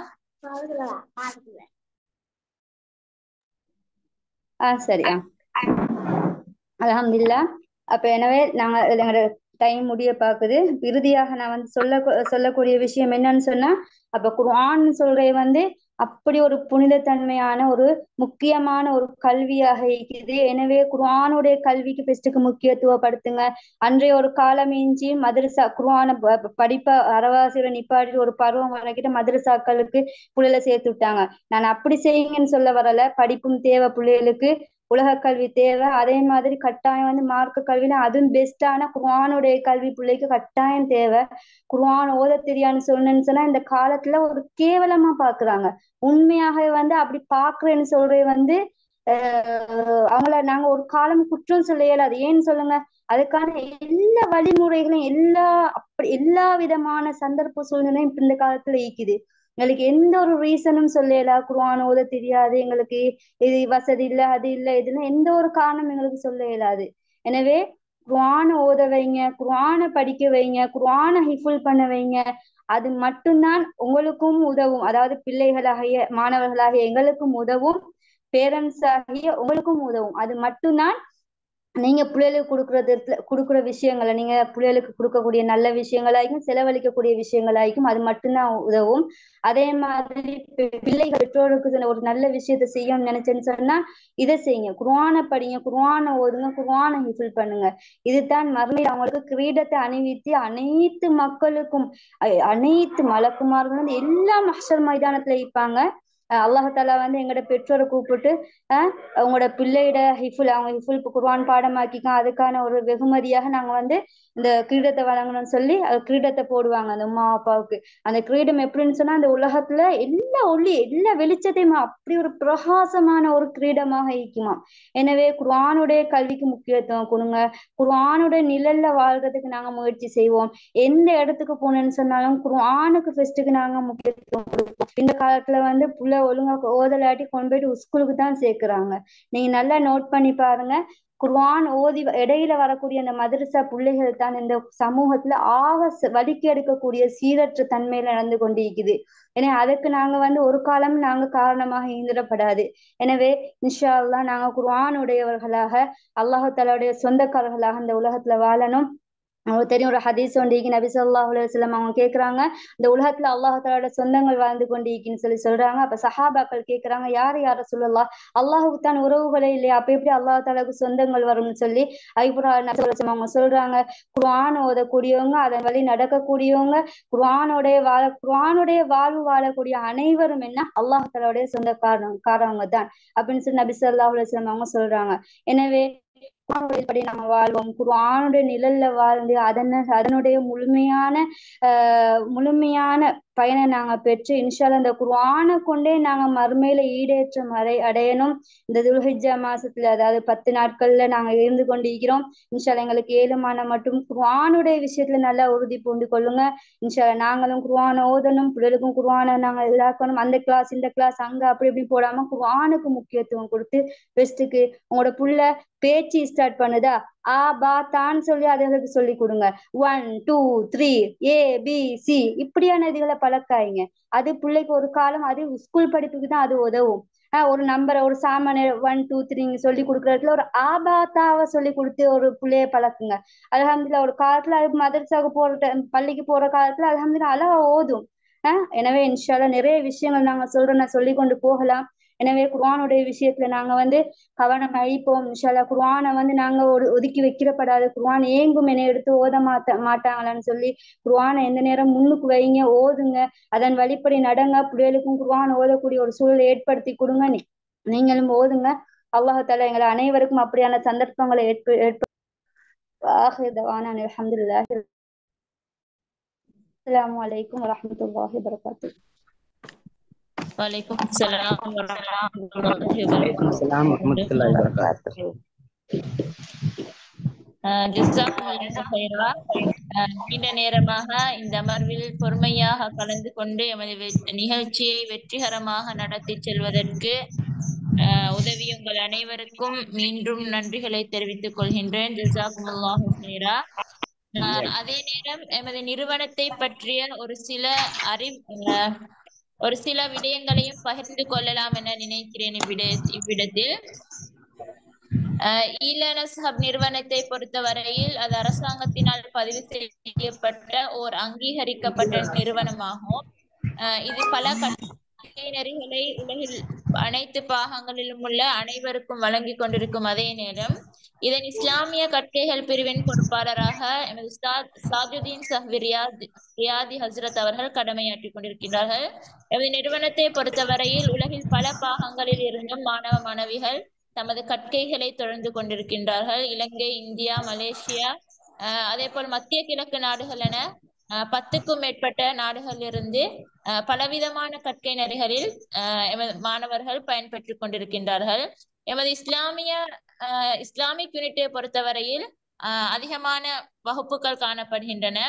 சரி. அல்ஹம்துலில்லாஹ். அப்ப எனவே நாங்க எங்களோட டைம் முடிய பாக்குது. இறுதியாக நான் வந்து சொல்லக்கூடிய விஷயம் என்னன்னு சொன்னா, அப்ப குர்ஆன் சொல்றது வந்து அப்படி ஒரு புனிதத்தன்மையான ஒரு முக்கியமான ஒரு கல்வியாக இருக்குது. எனவே குர்ஆனுடைய கல்விக்கு பெஸ்ட்டுக்கு முக்கியத்துவப்படுத்துங்க. அன்றைய ஒரு காலம் இஞ்சி மதரசா குர்ஆன படிப்ப அரவாசியோட நிப்பாட்டி ஒரு பருவம் வரைக்கிட்ட மதரசாக்களுக்கு புள்ளைல சேர்த்து விட்டாங்க. நான் அப்படி செய்யுங்கன்னு சொல்ல வரல. படிப்பும் தேவை பிள்ளைகளுக்கு, உலக கல்வி தேவை. அதே மாதிரி கட்டாயம் வந்து மார்க்க கல்வினா அதுவும் பெஸ்டான குர்ஆனுடைய கல்வி பிள்ளைக்கு கட்டாயம் தேவை. குர்ஆன் ஓத தெரியான்னு சொன்னா இந்த காலத்துல ஒரு கேவலமா பாக்குறாங்க. உண்மையாக வந்து அப்படி பாக்குறேன்னு சொல்றது வந்து அவங்கள நாங்க ஒரு காலம் குற்றம் சொல்ல இயலாது. ஏன்னு சொல்லுங்க, அதுக்கான எல்லா வழிமுறைகளும் எல்லா விதமான சந்தர்ப்ப சூழ்நிலையும் இந்த காலத்துல இருக்குது. எங்களுக்கு எந்த ஒரு ரீசனும் சொல்லல குர்ஆன் ஓத தெரியாது, எங்களுக்கு இது வசதி இல்ல, அது இல்ல, இதுல எந்த ஒரு காரணம் எங்களுக்கு சொல்ல இயலாது. எனவே குர்ஆனை ஓத வைங்க, குர்ஆனை படிக்க வைங்க, குர்ஆனை ஹிஃபுல் பண்ண வைங்க. அது மட்டும்தான் உங்களுக்கும் உதவும். அதாவது பிள்ளைகளாகிய மாணவர்களாகிய எங்களுக்கும் உதவும், பேரண்ட்ஸ் ஆகிய உங்களுக்கும் உதவும். அது மட்டும்தான் நீங்க பிள்ளைகளுக்கு கொடுக்குற விஷயங்களை, நீங்க பிள்ளைகளுக்கு கொடுக்கக்கூடிய நல்ல விஷயங்களாயும் செலவழிக்கக்கூடிய விஷயங்களாயும் அது மட்டும்தான் உதவும். அதே மாதிரி பிள்ளைகள் பெற்றோருக்கு ஒரு நல்ல விஷயத்த செய்யணும்னு நினைச்சேன்னு சொன்னா இதை செய்யுங்க. குர்ஆனை படிங்க, குர்ஆனை ஓதுங்க, குர்ஆனை ஹிஃபுல் பண்ணுங்க. இதுதான் மறுமையில் அவங்களுக்கு கிரீடத்தை அணிவித்து அனைத்து மக்களுக்கும் அனைத்து மலக்குமார்களும் எல்லா மஹ்ஷர் மைதானத்துல இருப்பாங்க. அல்லாஹ் தஆலா வந்து எங்களோட பெற்றோரை கூப்பிட்டு உங்களோட பிள்ளையோட அவங்க ஹிஃபுல் குர்ஆன் பாடமாக்கிக்க, அதுக்கான ஒரு வெகுமதியாக நாங்க வந்து இந்த கிரீடத்தை வழங்கணும்னு சொல்லி கிரீடத்தை போடுவாங்க அந்த அம்மா அப்பாவுக்கு. அந்த கிரீடம் எப்படின்னு சொன்னா அந்த உலகத்துல எல்லா ஒளி எல்லா வெளிச்சத்தையும் அப்படி ஒரு பிரகாசமான ஒரு கிரீடமாக இருக்குமா. எனவே குர்ஆனுடைய கல்விக்கு முக்கியத்துவம் கொடுங்க. குர்ஆனுடைய நிழல்ல வாழ்றதுக்கு நாங்க முயற்சி செய்வோம். எந்த இடத்துக்கு போனேன்னு சொன்னாலும் குர்ஆனுக்கு ஃபர்ஸ்ட்டுக்கு நாங்க முக்கியத்துவம் கொடுப்போம். இந்த காலத்துல வந்து புள்ள ஒழுங்கா ஓதலாட்டி கொண்டு போயிட்டு ஸ்கூலுக்கு தான் சேர்க்கிறாங்க. நீங்க நல்லா நோட் பண்ணி பாருங்க. குர்ஆன் ஓதி இடையில வரக்கூடிய அந்த மதரசா பிள்ளைகள் தான் இந்த சமூகத்துல வலிக்கு எடுக்கக்கூடிய சீரற்ற தன்மையில நடந்து கொண்டிருக்குது. எனவே அதுக்கு நாங்க வந்து ஒரு காலம் நாங்க காரணமாக இருந்துடப்படாது. எனவே இன்ஷா அல்லாஹ் நாங்க குர்ஆன் உடையவர்களாக அல்லாஹ் தஆலாவுடைய சொந்தக்காரர்களாக இந்த உலகத்துல வாழணும். அவங்களுக்கு தெரியும் ஒரு ஹதீஸ் ஒன்று நபி ஸல்லல்லாஹு அலைஹி வஸல்லம் அவங்க கேட்கறாங்க, இந்த உலகத்துல அல்லாஹ் தஆலாவோட சொந்தங்கள் வாழ்ந்து கொண்டிருக்குன்னு சொல்றாங்க. அப்ப சஹாபாக்கள் கேட்கறாங்க, யார சொல்லலாம், அல்லாஹுக்கு தான் உறவுகளே இல்லையா, அப்ப எப்படி அல்லாஹ் தஆலாவுக்கு சொந்தங்கள் வரும்னு சொல்லி அதுக்கப்புறம் அவங்க சொல்றாங்க, குர்ஆன் ஓதக்கூடியவங்க, அதன் வழி நடக்கக்கூடியவங்க, குர்ஆனுடைய வாழ்வு வாழக்கூடிய அனைவரும் என்ன அல்லாஹ் தஆலாவுடைய சொந்தக்காரவங்க தான் அப்படின்னு சொல்லி நபி ஸல்லல்லாஹு அலைஹி வஸல்லம் அவங்க சொல்றாங்க. எனவே படி நம்ம வாழ்வோம், குர்ஆனுடைய நிழல்ல வாழ்ந்து அதனுடைய முழுமையான பயனை நாங்க பெற்று இன்ஷா அல்லாஹ் இந்த குர்ஆனை கொண்டே நாங்க மறுமையில ஈடேற்றம் அடையணும். இந்த துல்ஹிஜ்ஜா மாசத்துல அதாவது 10 நாட்கள்ல நாங்க இருந்து கொண்டிருக்கிறோம். இன்ஷா அல்லாஹ் எங்களுக்கு ஏழுமான மட்டும் குர்ஆனுடைய விஷயத்துல நல்லா உறுதி பூண்டு கொள்ளுங்க. இன்ஷா அல்லாஹ் நாங்களும் குர்ஆனை ஓதணும், பிள்ளைகளுக்கும் குர்ஆனை நாங்க இதாக்கணும். அந்த கிளாஸ் இந்த கிளாஸ் அங்க அப்படி இப்படி போடாம குர்ஆனுக்கு முக்கியத்துவம் கொடுத்து பெஸ்ட்டுக்கு உங்களோட புள்ள பேச்சு ஸ்டார்ட் பண்ணுதா, ஆ பா தான்னு சொல்லி அதுகளுக்கு சொல்லி கொடுங்க. 1 2 3 ABC இப்படியான இதுகளை பழக்காயிங்க. அது பிள்ளைக்கு ஒரு காலம் அது ஸ்கூல் படிப்புக்கு தான் அது உதவும். ஒரு நம்பரை ஒரு சாமானிய 1 2 3 சொல்லி கொடுக்கறதுல ஒரு ஆபாத்தாவை சொல்லி கொடுத்து ஒரு பிள்ளைய பழக்குங்க. அல்ஹம்துலில்லாஹ் ஒரு காலத்துல அது மதரசாவுக்கு பள்ளிக்கு போற காலத்துல அல்ஹம்துலில்லாஹ் அழகா ஓதும். எனவே இன்ஷா அல்லாஹ் நிறைய விஷயங்கள் நாங்க நான் சொல்லி கொண்டு போகலாம். எனவே குர்ஆனுடைய விஷயத்துல நாங்க வந்து கவனம் அளிப்போம். இன்ஷா அல்லாஹ் குர்ஆனை வந்து நாங்க ஒதுக்கி வைக்கிறப்படாது. குர்ஆன் ஏங்கும் என்னை எடுத்து ஓத மாட்டாங்களான்னு சொல்லி குர்ஆனை எந்த நேரம் முன்னுக்கு வைங்க, ஓதுங்க, அதன் வழிப்படி நடங்க. பிள்ளைகளுக்கும் குர்ஆன் ஓதக்கூடிய ஒரு சூழலை ஏற்படுத்தி கொடுங்க. நீங்களும் ஓதுங்க. அல்லாஹ் தஆலா எங்களை அனைவருக்கும் அப்படியான சந்தர்ப்பங்களை அல்ஹம்துலில்லாஹ். அஸ்ஸலாமு அலைக்கும் வரஹ்மத்துல்லாஹி வபரகாத்துஹு. வலைக்கும் ஸலாம் வரஹ்மத்துல்லாஹி வபரகாத்துஹு. ஜஸாக்குமுல்லாஹு கைரா. நீண்ட நேரமாக இந்த அமர்வில் பொறுமையாக கலந்து கொண்டு எமது நிகழ்ச்சியை வெற்றிகரமாக நடத்தி செல்வதற்கு உதவிய உங்கள் அனைவருக்கும் மீண்டும் நன்றிகளை தெரிவித்துக் கொள்கின்றேன். ஜஸாக்குமுல்லாஹு கைரா. அதே நேரம் எமது நிறுவனத்தை பற்றிய ஒரு சில விடயங்களையும் பகிர்ந்து கொள்ளலாம் என நினைக்கிறேன். இவ்விடத்தில் ஈலனஸ் ஹப் நிறுவனத்தை பொறுத்தவரையில் அது அரசாங்கத்தினால் பதிவு செய்யப்பட்ட ஓர் அங்கீகரிக்கப்பட்ட நிறுவனமாகும். இது பல கற்கை நெறிகளை உலகில் அனைத்து பாகங்களிலும் உள்ள அனைவருக்கும் வழங்கி கொண்டிருக்கும் அதே நேரம் இதன் இஸ்லாமிய கற்கைகள் பிரிவின் பொறுப்பாளராக எமது சாஜுதீன் சஹ்வி ரியாதி ஹஸ்ரத் அவர்கள் கடமையாற்றிக் கொண்டிருக்கிறார்கள். எமது நிறுவனத்தை பொறுத்தவரையில் உலகில் பல பாகங்களில் இருந்தும் மாணவ மாணவிகள் தமது கற்கைகளை தொடர்ந்து கொண்டிருக்கின்றார்கள். இலங்கை, இந்தியா, மலேசியா, அதே போல் மத்திய கிழக்கு நாடுகள் என 10க்கும் மேற்பட்ட நாடுகளிலிருந்து பலவிதமான கற்கை நெறிகளில் எமது மாணவர்கள் பயன்பெற்றுக் கொண்டிருக்கின்றார்கள். எமது இஸ்லாமிக் யூனிட்டை பொறுத்தவரையில் அதிகமான வகுப்புகள் காணப்படுகின்றன.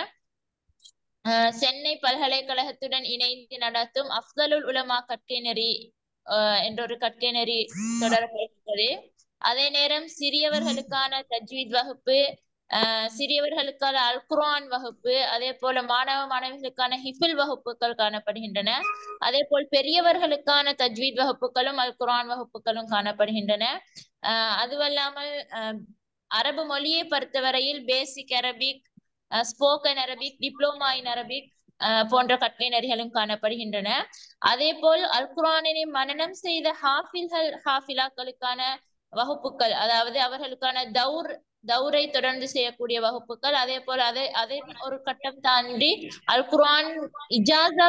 சென்னை பல்கலைக்கழகத்துடன் இணைந்து நடத்தும் அஃதலுல் உலமா கற்கை நெறி என்ற ஒரு கற்கை நெறி தொடரப்படுகிறது. அதே நேரம் சிறியவர்களுக்கான தஜ்வீத் வகுப்பு, சிறியவர்களுக்கான அல் குர்ஆன் வகுப்பு, அதே போல மாணவ மாணவிகளுக்கான ஹிஃபில் வகுப்புகள் காணப்படுகின்றன. அதே போல் பெரியவர்களுக்கான தஜ்வீத் வகுப்புகளும் அல் குர்ஆன் வகுப்புகளும் காணப்படுகின்றன. அதுவல்லாமல் அரபு மொழியை பொறுத்தவரையில் basic Arabic, spoken Arabic, diploma in Arabic போன்ற கற்கை நெறிகளும் காணப்படுகின்றன. அதே போல் அல் குர்ஆனினை மனனம் செய்த ஹாஃபிலாக்களுக்கான வகுப்புகள், அதாவது அவர்களுக்கான தௌரை தொடர்ந்து செய்யக்கூடிய வகுப்புகள், அதே போல் அதை ஒரு கட்டம் தாண்டி அல் குர்ஆன் இஜாசா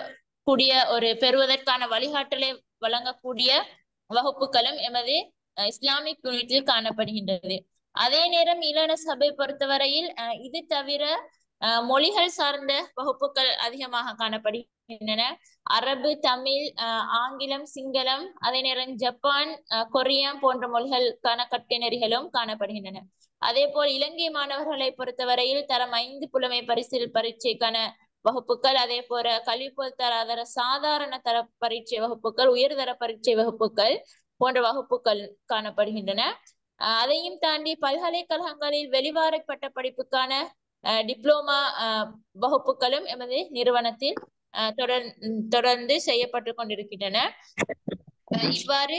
பெறுவதற்கான வழிகாட்டலை வழங்கக்கூடிய வகுப்புகளும் எமது இஸ்லாமிக் யூனிட்டில் காணப்படுகின்றது. அதே நேரம் ஈலன சபை பொறுத்தவரையில் இது தவிர மொழிகள் சார்ந்த வகுப்புகள் அதிகமாக காணப்படுகின்றன. அரபு, தமிழ், ஆங்கிலம், சிங்களம், அதே நேரம் ஜப்பான், கொரியம் போன்ற மொழிகளுக்கான கற்கை நெறிகளும் காணப்படுகின்றன. அதே போல் இலங்கை மாணவர்களை பொறுத்தவரையில் தரம் 5 புலமை பரீட்சைக்கான வகுப்புகள், அதே போல கல்வி பொதுத்தராதர சாதாரண தர பரீட்சை வகுப்புகள், உயர்தர பரீட்சை வகுப்புகள் போன்ற வகுப்புகள் காணப்படுகின்றன. அதையும் தாண்டி பல்கலைக்கழகங்களில் வெளிவார பட்ட படிப்புக்கான டிப்ளோமா வகுப்புகளும் எமது நிறுவனத்தில் தொடர்ந்து செய்யப்பட்டு கொண்டிருக்கின்றன. இவ்வாறு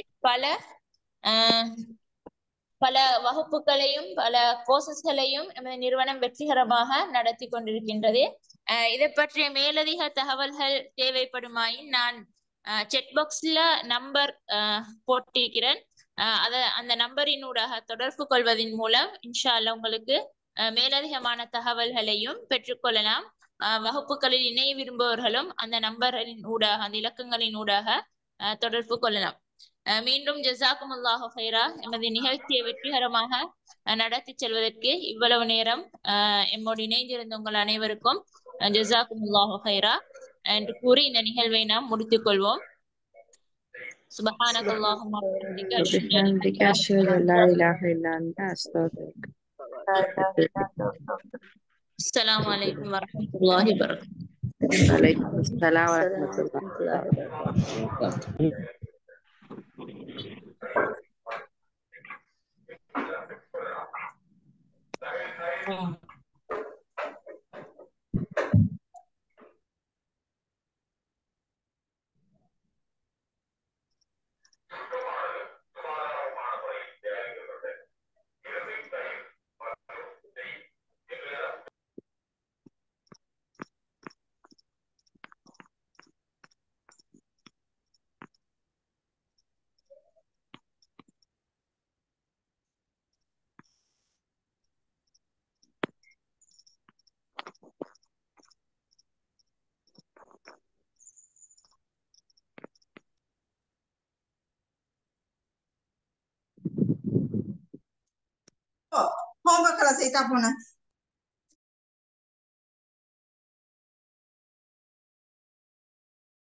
பல வகுப்புகளையும் பல கோர்சஸ்களையும் எமது நிறுவனம் வெற்றிகரமாக நடத்தி கொண்டிருக்கின்றது. இதை பற்றிய மேலதிக தகவல்கள் தேவைப்படுமாயின் நான் செட் பாக்ஸ்ல நம்பர் போட்டிருக்கிறேன். அந்த நம்பரினூடாக தொடர்பு கொள்வதன் மூலம் இன்ஷா அல்லாஹ் உங்களுக்கு மேலதிகமான தகவல்களையும் பெற்றுக்கொள்ளலாம். வகுப்புகளில் இணைய விரும்புபவர்களும் அந்த நம்பரின் ஊடாக, அந்த இலக்கங்களின் ஊடாக தொடர்பு கொள்ளலாம். மீண்டும் ஜஸாக்குமுல்லாஹு ஹைரா. எமது நிகழ்ச்சியை வெற்றிகரமாக நடத்தி செல்வதற்கு இவ்வளவு நேரம் எம்மோடு இணைந்திருந்த உங்கள் அனைவருக்கும் ஜஸாக்குமுல்லாஹு ஹைரா என்று கூறி இந்த நிகழ்வை நாம் முடித்துக் கொள்வோம். سبحانك اللهم وبحمدك أشهد أن لا إله إلا أنت أستغفرك. السلام عليكم ورحمة الله وبركاته. وعليكم السلام ورحمة الله وبركاته. homework kala sai ta puna